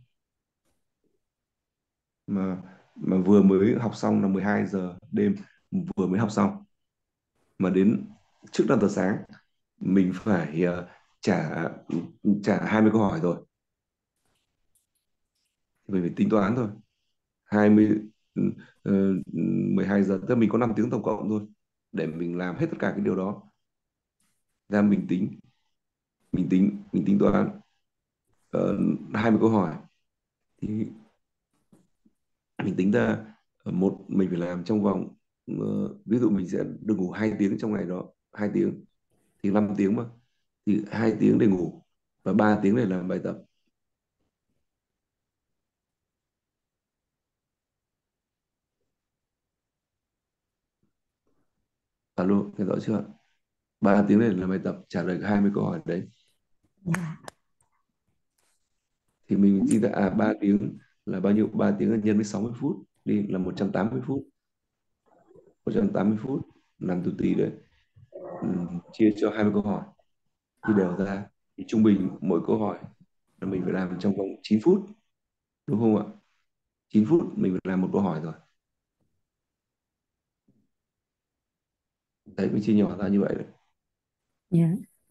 mà mà vừa mới học xong là mười hai giờ đêm, vừa mới học xong mà đến trước năm giờ sáng mình phải ờ, trả trả hai mươi câu hỏi rồi, mình phải tính toán thôi. hai mươi uh, mười hai giờ tức là mình có năm tiếng tổng cộng thôi để mình làm hết tất cả cái điều đó ra. Mình tính mình tính mình tính toán uh, hai mươi câu hỏi thì mình tính ra ờ, một mình phải làm trong vòng ờ, ví dụ mình sẽ được ngủ hai tiếng trong ngày đó, hai tiếng, thì năm tiếng mà, thì hai tiếng để ngủ và ba tiếng để làm bài tập. Alo, nghe rõ chưa? Ba tiếng để làm bài tập trả lời hai mươi câu hỏi đấy, Dạ. thì mình chỉ ra à ba tiếng là bao nhiêu, ba tiếng là nhân với sáu mươi phút đi là một trăm tám mươi phút, một trăm tám mươi phút làm từ tỷ đấy. Ừm, chia cho hai mươi câu hỏi thì đều ra, thì trung bình mỗi câu hỏi là mình phải làm trong vòng chín phút, đúng không ạ? chín phút mình phải làm một câu hỏi rồi. Đấy, mình chia nhỏ ra như vậy đấy. Dạ.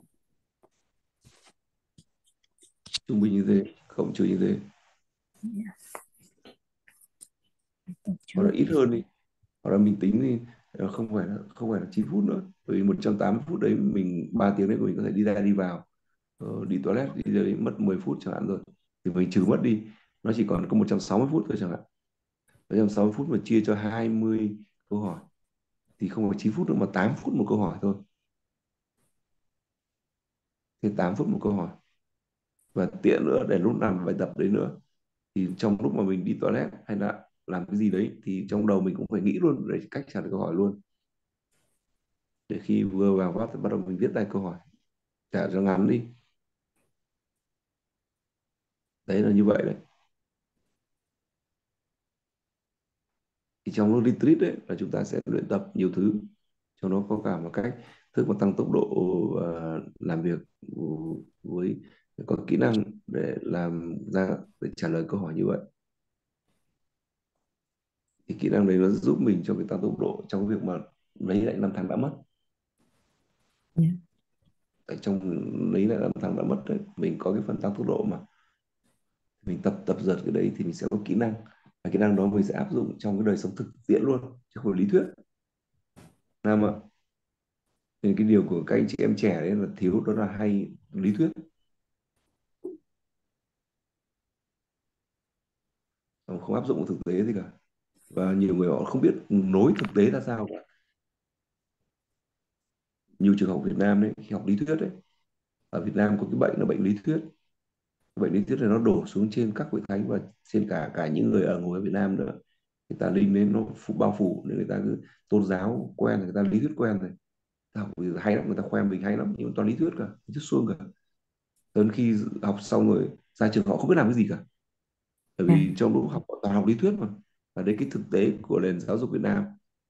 Trung bình như thế, cộng trừ như thế. Dạ. Tập Hoặc là trước. ít hơn đi. Hoặc là mình tính thì ờ, không phải là không phải là chín phút nữa. Bởi vì một trăm tám mươi phút đấy mình ba tiếng đấy của mình có thể đi ra đi vào, ờ, đi toilet đi đấy mất mười phút chẳng hạn rồi. Thì mình trừ mất đi, nó chỉ còn có một trăm sáu mươi phút thôi chẳng hạn. một trăm sáu mươi phút mà chia cho hai mươi câu hỏi thì không phải chín phút nữa mà tám phút một câu hỏi thôi. Thì tám phút một câu hỏi. Và tiện nữa để lúc làm bài tập đấy nữa thì trong lúc mà mình đi toilet hay là làm cái gì đấy thì trong đầu mình cũng phải nghĩ luôn để cách trả lời câu hỏi luôn, để khi vừa vào phát thì bắt đầu mình viết ra câu hỏi trả cho ngắn đi. Đấy là như vậy đấy. Thì trong lúc retreat đấy là chúng ta sẽ luyện tập nhiều thứ, trong đó có cả một cách thức mà tăng tốc độ uh, làm việc với có kỹ năng để làm ra để trả lời câu hỏi như vậy. Thì kỹ năng đấy nó giúp mình trong cái tăng tốc độ trong cái việc mà lấy lại năm tháng đã mất. Dạ. Tại trong lấy lại năm tháng đã mất đấy mình có cái phần tăng tốc độ mà mình tập tập dượt cái đấy thì mình sẽ có kỹ năng, và kỹ năng đó mình sẽ áp dụng trong cái đời sống thực tiễn luôn chứ không phải lý thuyết. Nam ạ. Nên cái điều của các anh chị em trẻ đấy là thiếu đó là hay lý thuyết, không áp dụng vào thực tế gì cả, và nhiều người họ không biết nối thực tế ra sao cả. Nhiều trường học Việt Nam đấy khi học lý thuyết đấy, ở Việt Nam có cái bệnh là bệnh lý thuyết. Cái bệnh lý thuyết này nó đổ xuống trên các hội thánh và trên cả cả những người ở ngồi ở Việt Nam nữa. Người ta linh lên nó phủ, bao phủ nên người ta cứ tôn giáo quen, người ta lý thuyết quen rồi, ta học hay lắm, người ta khoe mình hay lắm nhưng mà toàn lý thuyết cả, lý thuyết suông cả. Đến khi học xong rồi ra trường họ không biết làm cái gì cả, bởi Dạ. vì trong lúc học họ toàn học lý thuyết mà. Và đấy cái thực tế của nền giáo dục Việt Nam.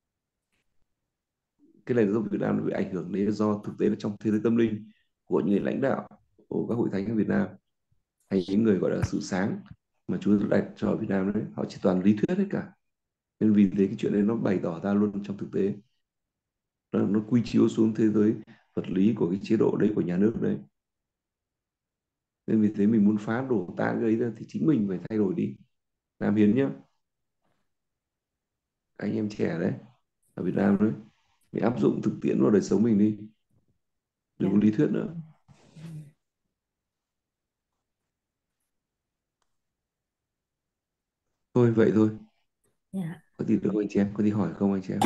Cái nền giáo dục Việt Nam bị ảnh hưởng đấy do thực tế là trong thế giới tâm linh của những người lãnh đạo của các hội thánh ở Việt Nam, hay những người gọi là sự sáng mà Chúa đặt cho Việt Nam đấy, họ chỉ toàn lý thuyết hết cả. Nên vì thế cái chuyện đấy nó bày tỏ ra luôn trong thực tế, nó, nó quy chiếu xuống thế giới vật lý của cái chế độ đấy, của nhà nước đấy. Nên vì thế mình muốn phá đổ tan cái đấy ra thì chính mình phải thay đổi đi. Nam Hiến nhá, anh em trẻ đấy ở Việt Nam đấy, mình áp dụng thực tiễn vào đời sống mình đi, đừng Dạ. có lý thuyết nữa. Thôi vậy thôi. Dạ. Có gì được không anh chị em? Có gì hỏi không anh chị em?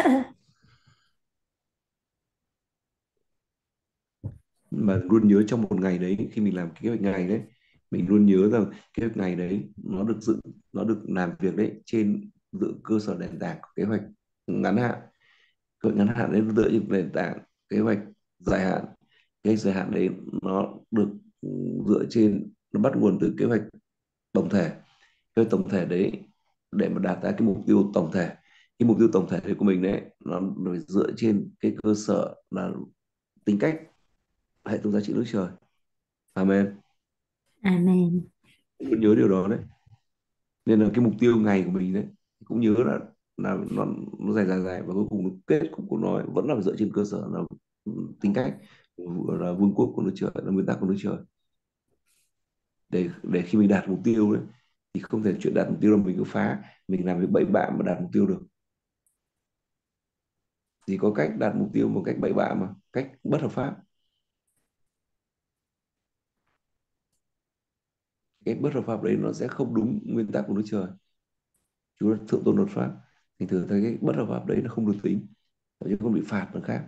Mà luôn nhớ trong một ngày đấy khi mình làm kế hoạch ngày đấy, mình luôn nhớ rằng kế hoạch ngày đấy nó được dựng, nó được làm việc đấy trên dựa cơ sở nền tảng của kế hoạch ngắn hạn. Kế hoạch ngắn hạn đấy nó dựa trên nền tảng kế hoạch dài hạn. Kế hoạch dài hạn đấy nó được dựa trên, nó bắt nguồn từ kế hoạch tổng thể. Kế hoạch tổng thể đấy để mà đạt ra cái mục tiêu tổng thể, cái mục tiêu tổng thể đấy của mình đấy nó phải dựa trên cái cơ sở là tính cách, hệ thống giá trị nước trời. Amen. Amen. Luôn nhớ điều đó đấy. Nên là cái mục tiêu ngày của mình đấy cũng nhớ là là nó nó dài dài dài và cuối cùng nó kết cục của nó vẫn là dựa trên cơ sở là tính cách, là vương quốc của nước trời, là nguyên tắc của nước trời. để để khi mình đạt mục tiêu đấy thì không thể chuyện đạt mục tiêu là mình cứ phá, mình làm việc bậy bạ mà đạt mục tiêu được. Chỉ có cách đạt mục tiêu một cách bậy bạ, mà cách bất hợp pháp. Cái bất hợp pháp đấy nó sẽ không đúng nguyên tắc của nước trời. Chúa thượng tôn luật pháp, thì thường thấy cái bất hợp pháp đấy nó không được tính, chứ không bị phạt nó khác.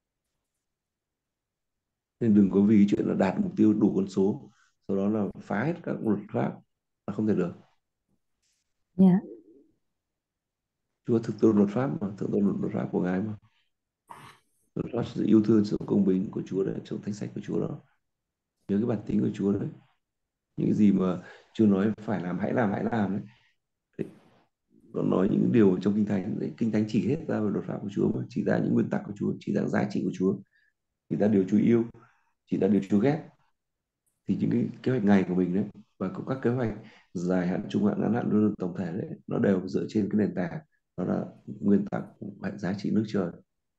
Nên đừng có vì chuyện là đạt mục tiêu đủ con số, sau đó là phá hết các luật pháp, là không thể được. Dạ. Chúa thực tôn luật pháp mà, thượng tôn luật pháp của Ngài mà. Luật pháp sự yêu thương, sự công bình của Chúa đấy, trong thánh sách của Chúa đó. Nhớ cái bản tính của Chúa đấy. Những cái gì mà Chúa nói phải làm, hãy làm, hãy làm đấy. Đấy. Nó nói những điều trong Kinh Thánh đấy. Kinh Thánh chỉ hết ra về luật pháp của Chúa mà, chỉ ra những nguyên tắc của Chúa, chỉ ra giá trị của Chúa, chỉ ra điều Chúa yêu, chỉ ra điều Chúa ghét. thì những cái kế hoạch ngày của mình đấy và cũng các kế hoạch dài hạn, trung hạn, ngắn hạn, luôn luôn tổng thể đấy, nó đều dựa trên cái nền tảng đó là nguyên tắc hệ giá trị nước trời,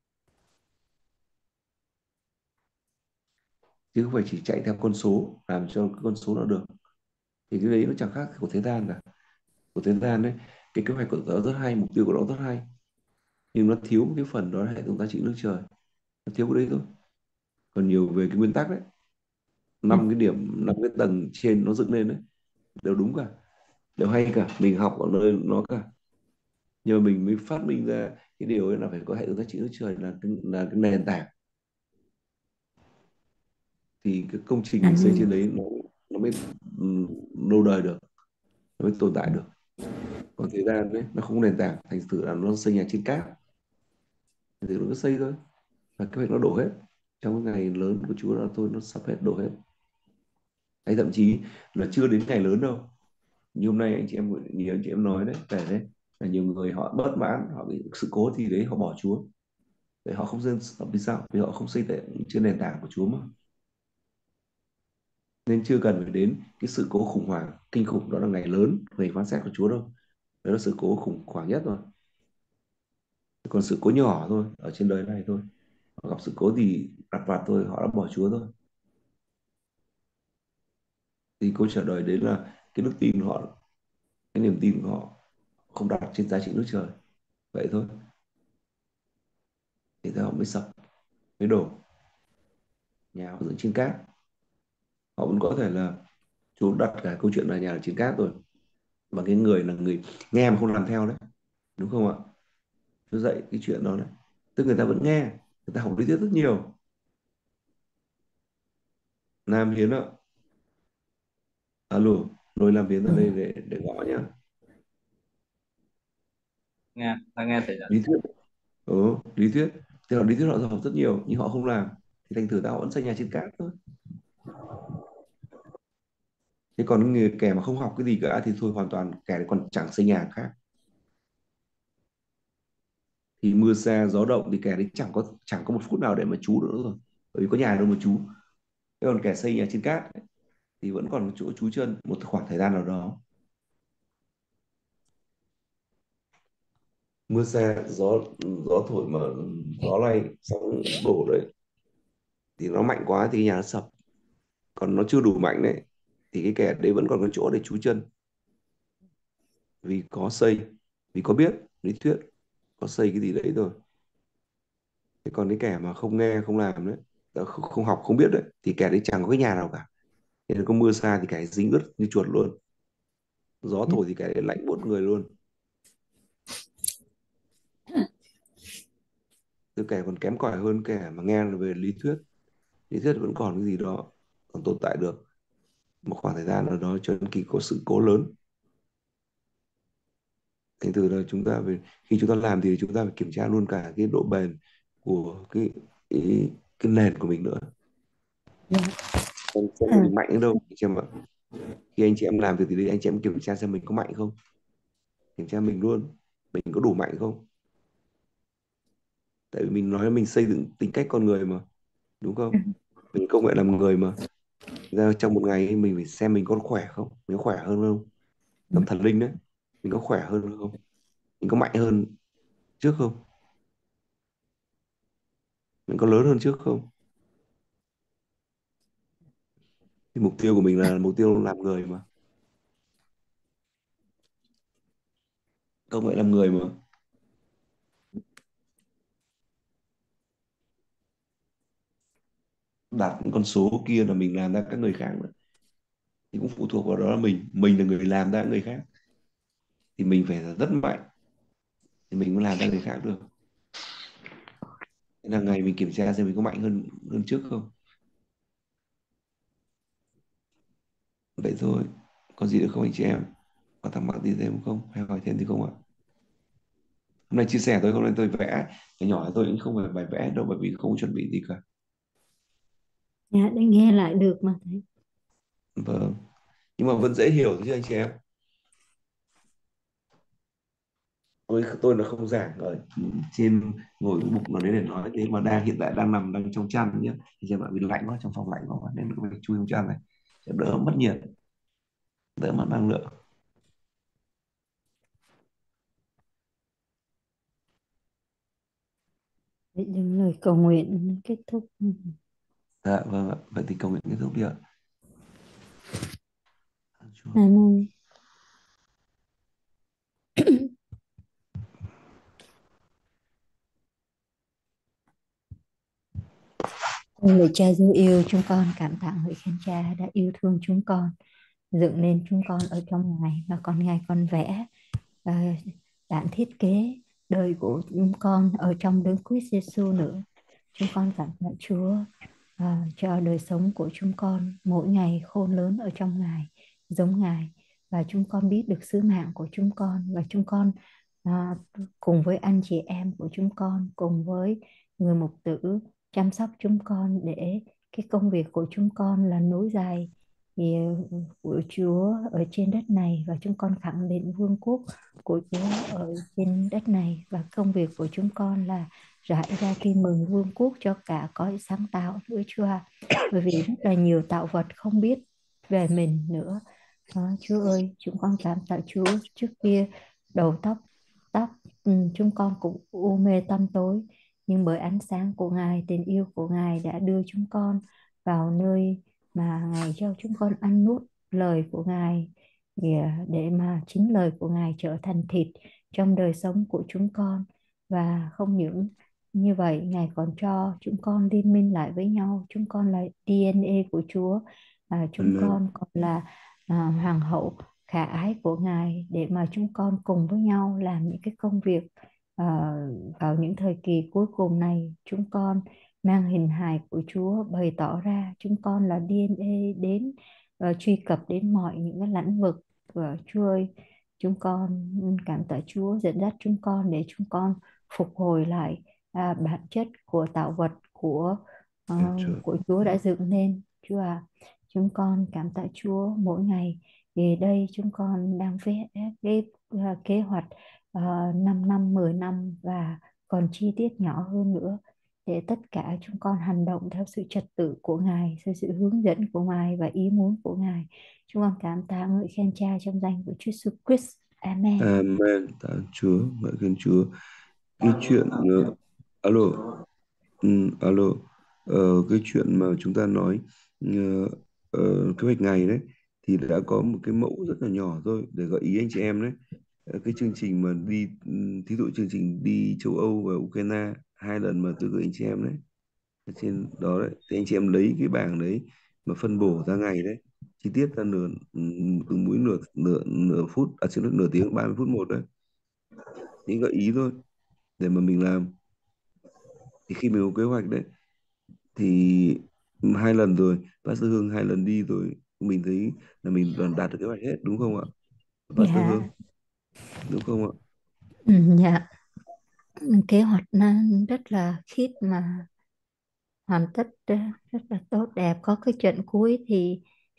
chứ không phải chỉ chạy theo con số làm cho cái con số nó được. Thì cái đấy nó chẳng khác của thế gian cả. Của thế gian đấy, cái kế hoạch của nó rất hay, mục tiêu của nó rất hay, nhưng nó thiếu một cái phần đó là hệ thống giá trị nước trời, nó thiếu cái đấy thôi. Còn nhiều về cái nguyên tắc đấy, Ừ. năm cái điểm, năm cái tầng trên nó dựng lên đấy đều đúng cả, đều hay cả, mình học ở nơi nó cả. Nhưng mà mình mới phát minh ra cái điều ấy là phải có hệ thống giá trị nước trời là cái, là cái nền tảng, thì cái công trình mình xây trên Amen. đấy nó nó mới ừm, lâu đời được, nó mới tồn tại được. Còn thời gian đấy nó không có nền tảng, thành thử là nó xây nhà trên cát, thành thử nó cứ xây thôi và kế hoạch nó đổ hết trong cái ngày lớn của Chúa là thôi, nó sắp hết, đổ hết. Hay thậm chí là chưa đến ngày lớn đâu, như hôm nay anh chị em, nhiều anh chị em nói đấy, về đấy là nhiều người họ bất mãn, họ bị sự cố thì đấy họ bỏ Chúa, để họ không dân, vì sao? Vì họ không xây dựng trên nền tảng của Chúa mà. Nên chưa cần phải đến cái sự cố khủng hoảng kinh khủng đó là ngày lớn, ngày phán xét của Chúa đâu. Đó là sự cố khủng hoảng nhất rồi. Còn sự cố nhỏ thôi, ở trên đời này thôi, họ gặp sự cố thì lặt vặt thôi, họ đã bỏ Chúa thôi. Thì câu trả lời đấy là cái đức tin của họ, cái niềm tin của họ không đặt trên giá trị nước trời, vậy thôi. Thì thế họ mới sập, mới đổ, nhà họ dựng trên cát. Họ vẫn có thể là Chúa đặt cả câu chuyện là nhà ở trên cát rồi, mà cái người là người nghe mà không làm theo đấy, đúng không ạ? Chúa dạy cái chuyện đó đấy, tức người ta vẫn nghe, người ta học lý thuyết rất nhiều. Nam Hiến ạ, alo, tôi làm Hiến ở đây để để gõ nhá. Nghe ta nghe thầy giảng. Lý thuyết, ừ, lý thuyết, thì họ lý thuyết họ học rất nhiều nhưng họ không làm, thì thành thử ta họ vẫn xây nhà trên cát thôi. Thế còn người kẻ mà không học cái gì cả thì thôi, hoàn toàn kẻ đấy còn chẳng xây nhà khác. Thì mưa xa gió động thì kẻ đấy chẳng có chẳng có một phút nào để mà trú nữa rồi, bởi vì có nhà đâu mà trú. Thế còn kẻ xây nhà trên cát ấy, thì vẫn còn chỗ trú chân một khoảng thời gian nào đó. Mưa xa gió gió thổi mà gió lay sóng đổ đấy, thì nó mạnh quá thì cái nhà nó sập. Còn nó chưa đủ mạnh đấy thì cái kẻ đấy vẫn còn có chỗ để trú chân, vì có xây, vì có biết lý thuyết, có xây cái gì đấy rồi. Thế còn cái kẻ mà không nghe không làm đấy, không, không học không biết đấy, thì kẻ đấy chẳng có cái nhà nào cả. Nên có mưa xa thì kẻ ấy dính ướt như chuột luôn, gió thổi thì kẻ đấy lạnh buốt người luôn. Từ kẻ còn kém cỏi hơn kẻ mà nghe về lý thuyết, lý thuyết vẫn còn cái gì đó còn tồn tại được một khoảng thời gian nào đó cho đến khi có sự cố lớn. Thành thử là chúng ta phải, khi chúng ta làm thì chúng ta phải kiểm tra luôn cả cái độ bền của cái cái, cái nền của mình nữa. Dạ. Xem, xem À, mình mạnh đến đâu anh chị em ạ. Khi anh chị em làm việc thì đấy, anh chị em kiểm tra xem mình có mạnh không, kiểm tra mình luôn, mình có đủ mạnh không. Tại vì mình nói là mình xây dựng tính cách con người mà, đúng không? Mình công nghệ làm người mà. Ra trong một ngày ấy, mình phải xem mình có khỏe không, mình có khỏe hơn không, tâm thần linh đấy, mình có khỏe hơn không, mình có mạnh hơn trước không, mình có lớn hơn trước không. Thì mục tiêu của mình là mục tiêu làm người mà, công nghệ làm người mà. Đạt những con số kia là mình làm ra các người khác nữa, thì cũng phụ thuộc vào đó là mình mình là người làm ra người khác, thì mình phải là rất mạnh thì mình mới làm ra người khác được. Thế là ngày mình kiểm tra xem mình có mạnh hơn hơn trước không. Vậy thôi, có gì nữa không anh chị em, có thắc mắc gì thêm không hay hỏi thêm gì không ạ? Hôm nay chia sẻ tôi, hôm nay tôi vẽ nhỏ nhỏ, tôi cũng không phải bài vẽ đâu bởi vì không chuẩn bị gì cả. dạ, để nghe lại được mà thầy. Vâng, nhưng mà vẫn dễ hiểu chứ anh chị em. Tôi tôi là không giảng ở trên ngồi cái bục nào đấy để nói thế, mà đang hiện tại đang nằm đang trong chăn nhé, thì chị em ạ, vì lạnh quá, trong phòng lạnh quá nên phải chui trong chăn này. đỡ mất nhiệt, đỡ mất năng lượng. Vậy dừng lời cầu nguyện kết thúc. Dạ vâng ạ, vậy thì cầu nguyện kết thúc đi ạ. Chúa. Amen. Ôi lạy Cha dấu yêu, chúng con cảm tạ ngợi khen Cha đã yêu thương chúng con, dựng nên chúng con ở trong Ngài, và con Ngài còn vẽ ờ, bản thiết kế đời của chúng con ở trong đấng Christ Giêsu nữa. Chúng con cảm tạ Chúa ờ, cho đời sống của chúng con mỗi ngày khôn lớn ở trong Ngài, giống Ngài, và chúng con biết được sứ mạng của chúng con, và chúng con à, cùng với anh chị em của chúng con, cùng với người mục tử chăm sóc chúng con, để cái công việc của chúng con là nối dài thì ờ, của Chúa ở trên đất này, và chúng con khẳng định vương quốc của Chúa ở trên đất này, và công việc của chúng con là rải ra tin mừng vương quốc cho cả cõi sáng tạo nữa Chúa ạ. Bởi vì rất là nhiều tạo vật không biết về mình nữa. Đó, Chúa ơi, chúng con cảm tạ Chúa. Trước kia đầu tóc tóc ừ, chúng con cũng u mê tăm tối, nhưng bởi ánh sáng của Ngài, tình yêu của Ngài đã đưa chúng con vào nơi mà Ngài cho chúng con ăn nuốt lời của Ngài, để để mà chính lời của Ngài trở thành thịt trong đời sống của chúng con. Và không những như vậy, Ngài còn cho chúng con liên minh lại với nhau. Chúng con là đê en a của Chúa, à, chúng Amen. con còn là à, hoàng hậu khả ái của Ngài, để mà chúng con cùng với nhau làm những cái công việc à, vào những thời kỳ cuối cùng này. Chúng con mang hình hài của Chúa, bày tỏ ra chúng con là đê en a đến ờ, truy cập đến mọi những cái lĩnh vực của Chúa ơi. Chúng con cảm tạ Chúa dẫn dắt chúng con để chúng con phục hồi lại à, bản chất của tạo vật của ờ, Dạ, Chúa. của Chúa đã dựng nên Chúa à. Chúng con cảm tạ Chúa mỗi ngày. Thì đây chúng con đang vẽ cái à, kế hoạch uh, 5 năm, mười năm, và còn chi tiết nhỏ hơn nữa, để tất cả chúng con hành động theo sự trật tự của Ngài, theo sự hướng dẫn của Ngài và ý muốn của Ngài. Chúng con cảm tạ ngợi khen Cha trong danh của Chúa Jesus Christ. Amen. Amen. Tạ ơn Chúa, ngợi khen Chúa. Cái chuyện uh, alo, ừ, alo, ờ, cái chuyện mà chúng ta nói ờ, ờ, kế hoạch ngày đấy thì đã có một cái mẫu rất là nhỏ thôi để gợi ý anh chị em đấy. Ờ, cái chương trình mà đi, ừ, thí dụ chương trình đi châu Âu và Ukraine hai lần mà tôi gửi anh chị em đấy, ở trên đó đấy, thì anh chị em lấy cái bảng đấy mà phân bổ ra ngày đấy, chi tiết ra nửa, ừ, từng mũi nửa nửa nửa phút, à xin lỗi, nửa tiếng ba mươi phút một đấy, những gợi ý thôi để mà mình làm. Thì khi mình có kế hoạch đấy thì hai lần rồi, bác Sư Hương hai lần đi rồi, mình thấy là mình đoàn đạt được kế hoạch hết, đúng không ạ bác Sư Dạ, Hương, đúng không ạ? ừ, dạ. Kế hoạch nó rất là khít mà hoàn tất ờ, rất là tốt đẹp. Có cái trận cuối thì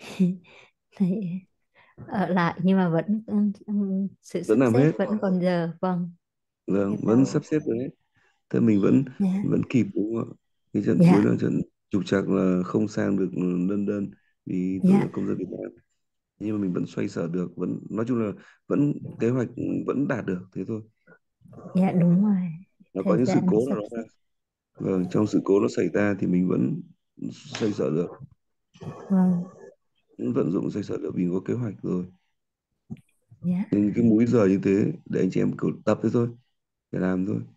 thì ở lại, nhưng mà vẫn ừ, ừ, sự Vẫn sắp làm xếp hết, vẫn còn giờ. Vâng, vâng, biết vẫn đâu. sắp xếp được hết. Thế mình vẫn Dạ, vẫn kịp, đúng không ạ? Cái trận cuối dạ, là trận trục trặc là không sang được London vì tôi dạ, là công dân Việt Nam, nhưng mà mình vẫn xoay sở được, vẫn nói chung là vẫn kế hoạch vẫn đạt được thế thôi. dạ, đúng rồi. Nó có Thời những sự gian nó cố sắp nào đó xếp. ra, vâng, trong sự cố nó xảy ra thì mình vẫn xoay sở được, Vâng, vẫn vận dụng xoay sở được vì có kế hoạch rồi. dạ, Nên cái múi giờ như thế để anh chị em kiểu tập thế thôi, để làm thôi.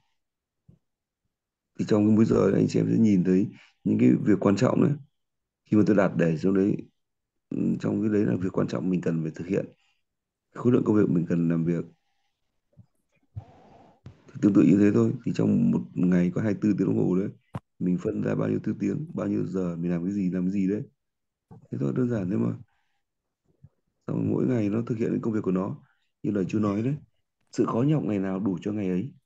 Thì trong cái múi giờ này, anh chị em sẽ nhìn thấy những cái việc quan trọng đấy, khi mà tôi đặt để trong đấy, ừ, trong cái đấy là việc quan trọng mình cần phải thực hiện, khối lượng công việc mình cần làm việc. Thì tương tự như thế thôi, thì trong một ngày có hai mươi bốn tiếng đồng hồ đấy, mình phân ra bao nhiêu thứ tiếng, bao nhiêu giờ mình làm cái gì làm cái gì đấy, thế thôi, đơn giản thế mà. Xong mỗi ngày nó thực hiện cái công việc của nó, như lời Chúa nói đấy, sự khó nhọc ngày nào đủ cho ngày ấy.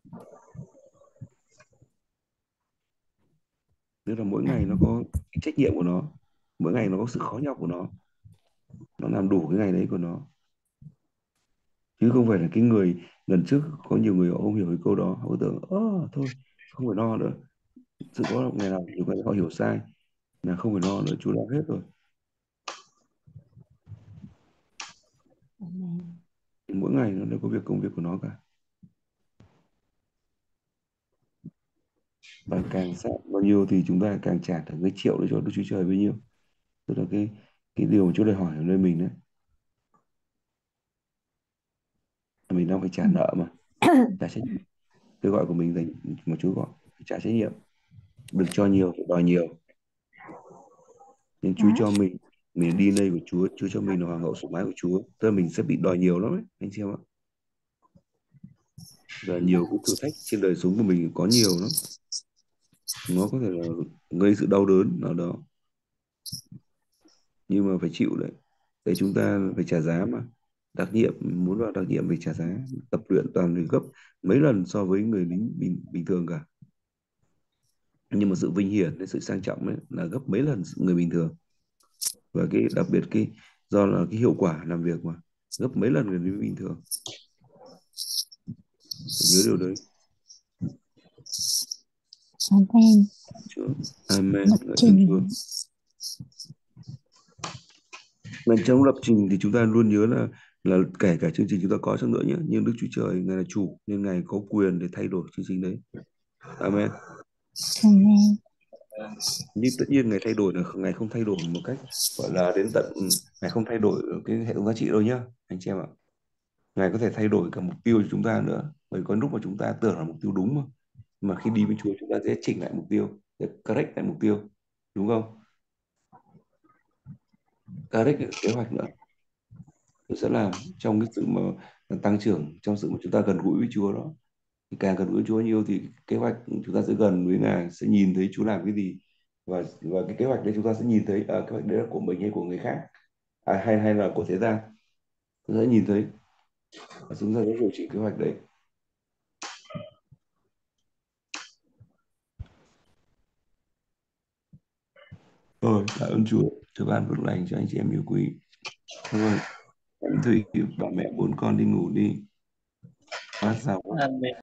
Tức là mỗi à, ngày nó có cái trách nhiệm của nó, mỗi ngày nó có sự khó nhọc của nó nó làm đủ cái ngày đấy của nó, chứ không phải là cái người lần trước có nhiều người họ không hiểu cái câu đó, họ cứ tưởng ơ thôi không phải lo nữa. Sự có ngày nào nhiều cái họ hiểu sai là không phải lo nữa, Chúa lo hết rồi. mỗi ngày nó đều có việc công việc của nó cả. Và càng sát bao nhiêu thì chúng ta càng trả được cái triệu để cho Đức Chúa Trời bấy nhiêu. Tức là cái cái điều mà Chúa Trời hỏi ở nơi mình đấy, mình đang phải trả nợ mà, trả trách nhiệm. Cái gọi của mình dành mà Chúa gọi phải trả trách nhiệm, được cho nhiều phải đòi nhiều. Nên Chúa cho mình mình đi nơi của Chúa, Chúa cho mình là hoàng hậu sủng ái của Chúa, tức là mình sẽ bị đòi nhiều lắm đấy anh chị em ạ. Và nhiều cái thử thách trên đời sống của mình có nhiều lắm, nó có thể là gây sự đau đớn nào đó, nhưng mà phải chịu đấy, để chúng ta phải trả giá mà. Đặc nhiệm, muốn vào đặc nhiệm phải trả giá, tập luyện toàn thì gấp mấy lần so với người lính bình bình thường cả, nhưng mà sự vinh hiển cái sự sang trọng ấy là gấp mấy lần người bình thường. Và cái đặc biệt cái do là cái hiệu quả làm việc mà gấp mấy lần người lính bình thường, phải nhớ điều đấy. Amen. Chúa. Amen. Lập Ngợi khen Chúa. trình. Mà trong lập trình thì chúng ta luôn nhớ là là kể cả chương trình chúng ta có chăng nữa nhé, nhưng Đức Chúa Trời Ngài là chủ nên Ngài có quyền để thay đổi chương trình đấy. Amen. Amen. Nhưng tất nhiên Ngài thay đổi là Ngài không thay đổi một cách gọi là đến tận, Ngài không thay đổi cái hệ thống giá trị đâu nhá anh chị em ạ. Ngài có thể thay đổi cả mục tiêu cho chúng ta nữa, bởi có lúc mà chúng ta tưởng là mục tiêu đúng mà mà khi đi với Chúa chúng ta sẽ chỉnh lại mục tiêu, sẽ correct lại mục tiêu, đúng không? Correct kế hoạch nữa. Tôi sẽ làm trong cái sự mà tăng trưởng, trong sự mà chúng ta gần gũi với Chúa đó. Thì càng gần gũi với Chúa nhiều thì kế hoạch chúng ta sẽ gần với Ngài, sẽ nhìn thấy Chúa làm cái gì, và và cái kế hoạch đấy chúng ta sẽ nhìn thấy à, kế hoạch đấy là của mình hay của người khác, à, hay hay là của thế gian, chúng ta sẽ nhìn thấy và chúng ta sẽ điều chỉnh kế hoạch đấy. Rồi, tạ ơn Chúa, Chúa ban phước lành cho anh chị em yêu quý. Thôi, em Thủy, bà mẹ bốn con đi ngủ đi. Bác sao? Amen.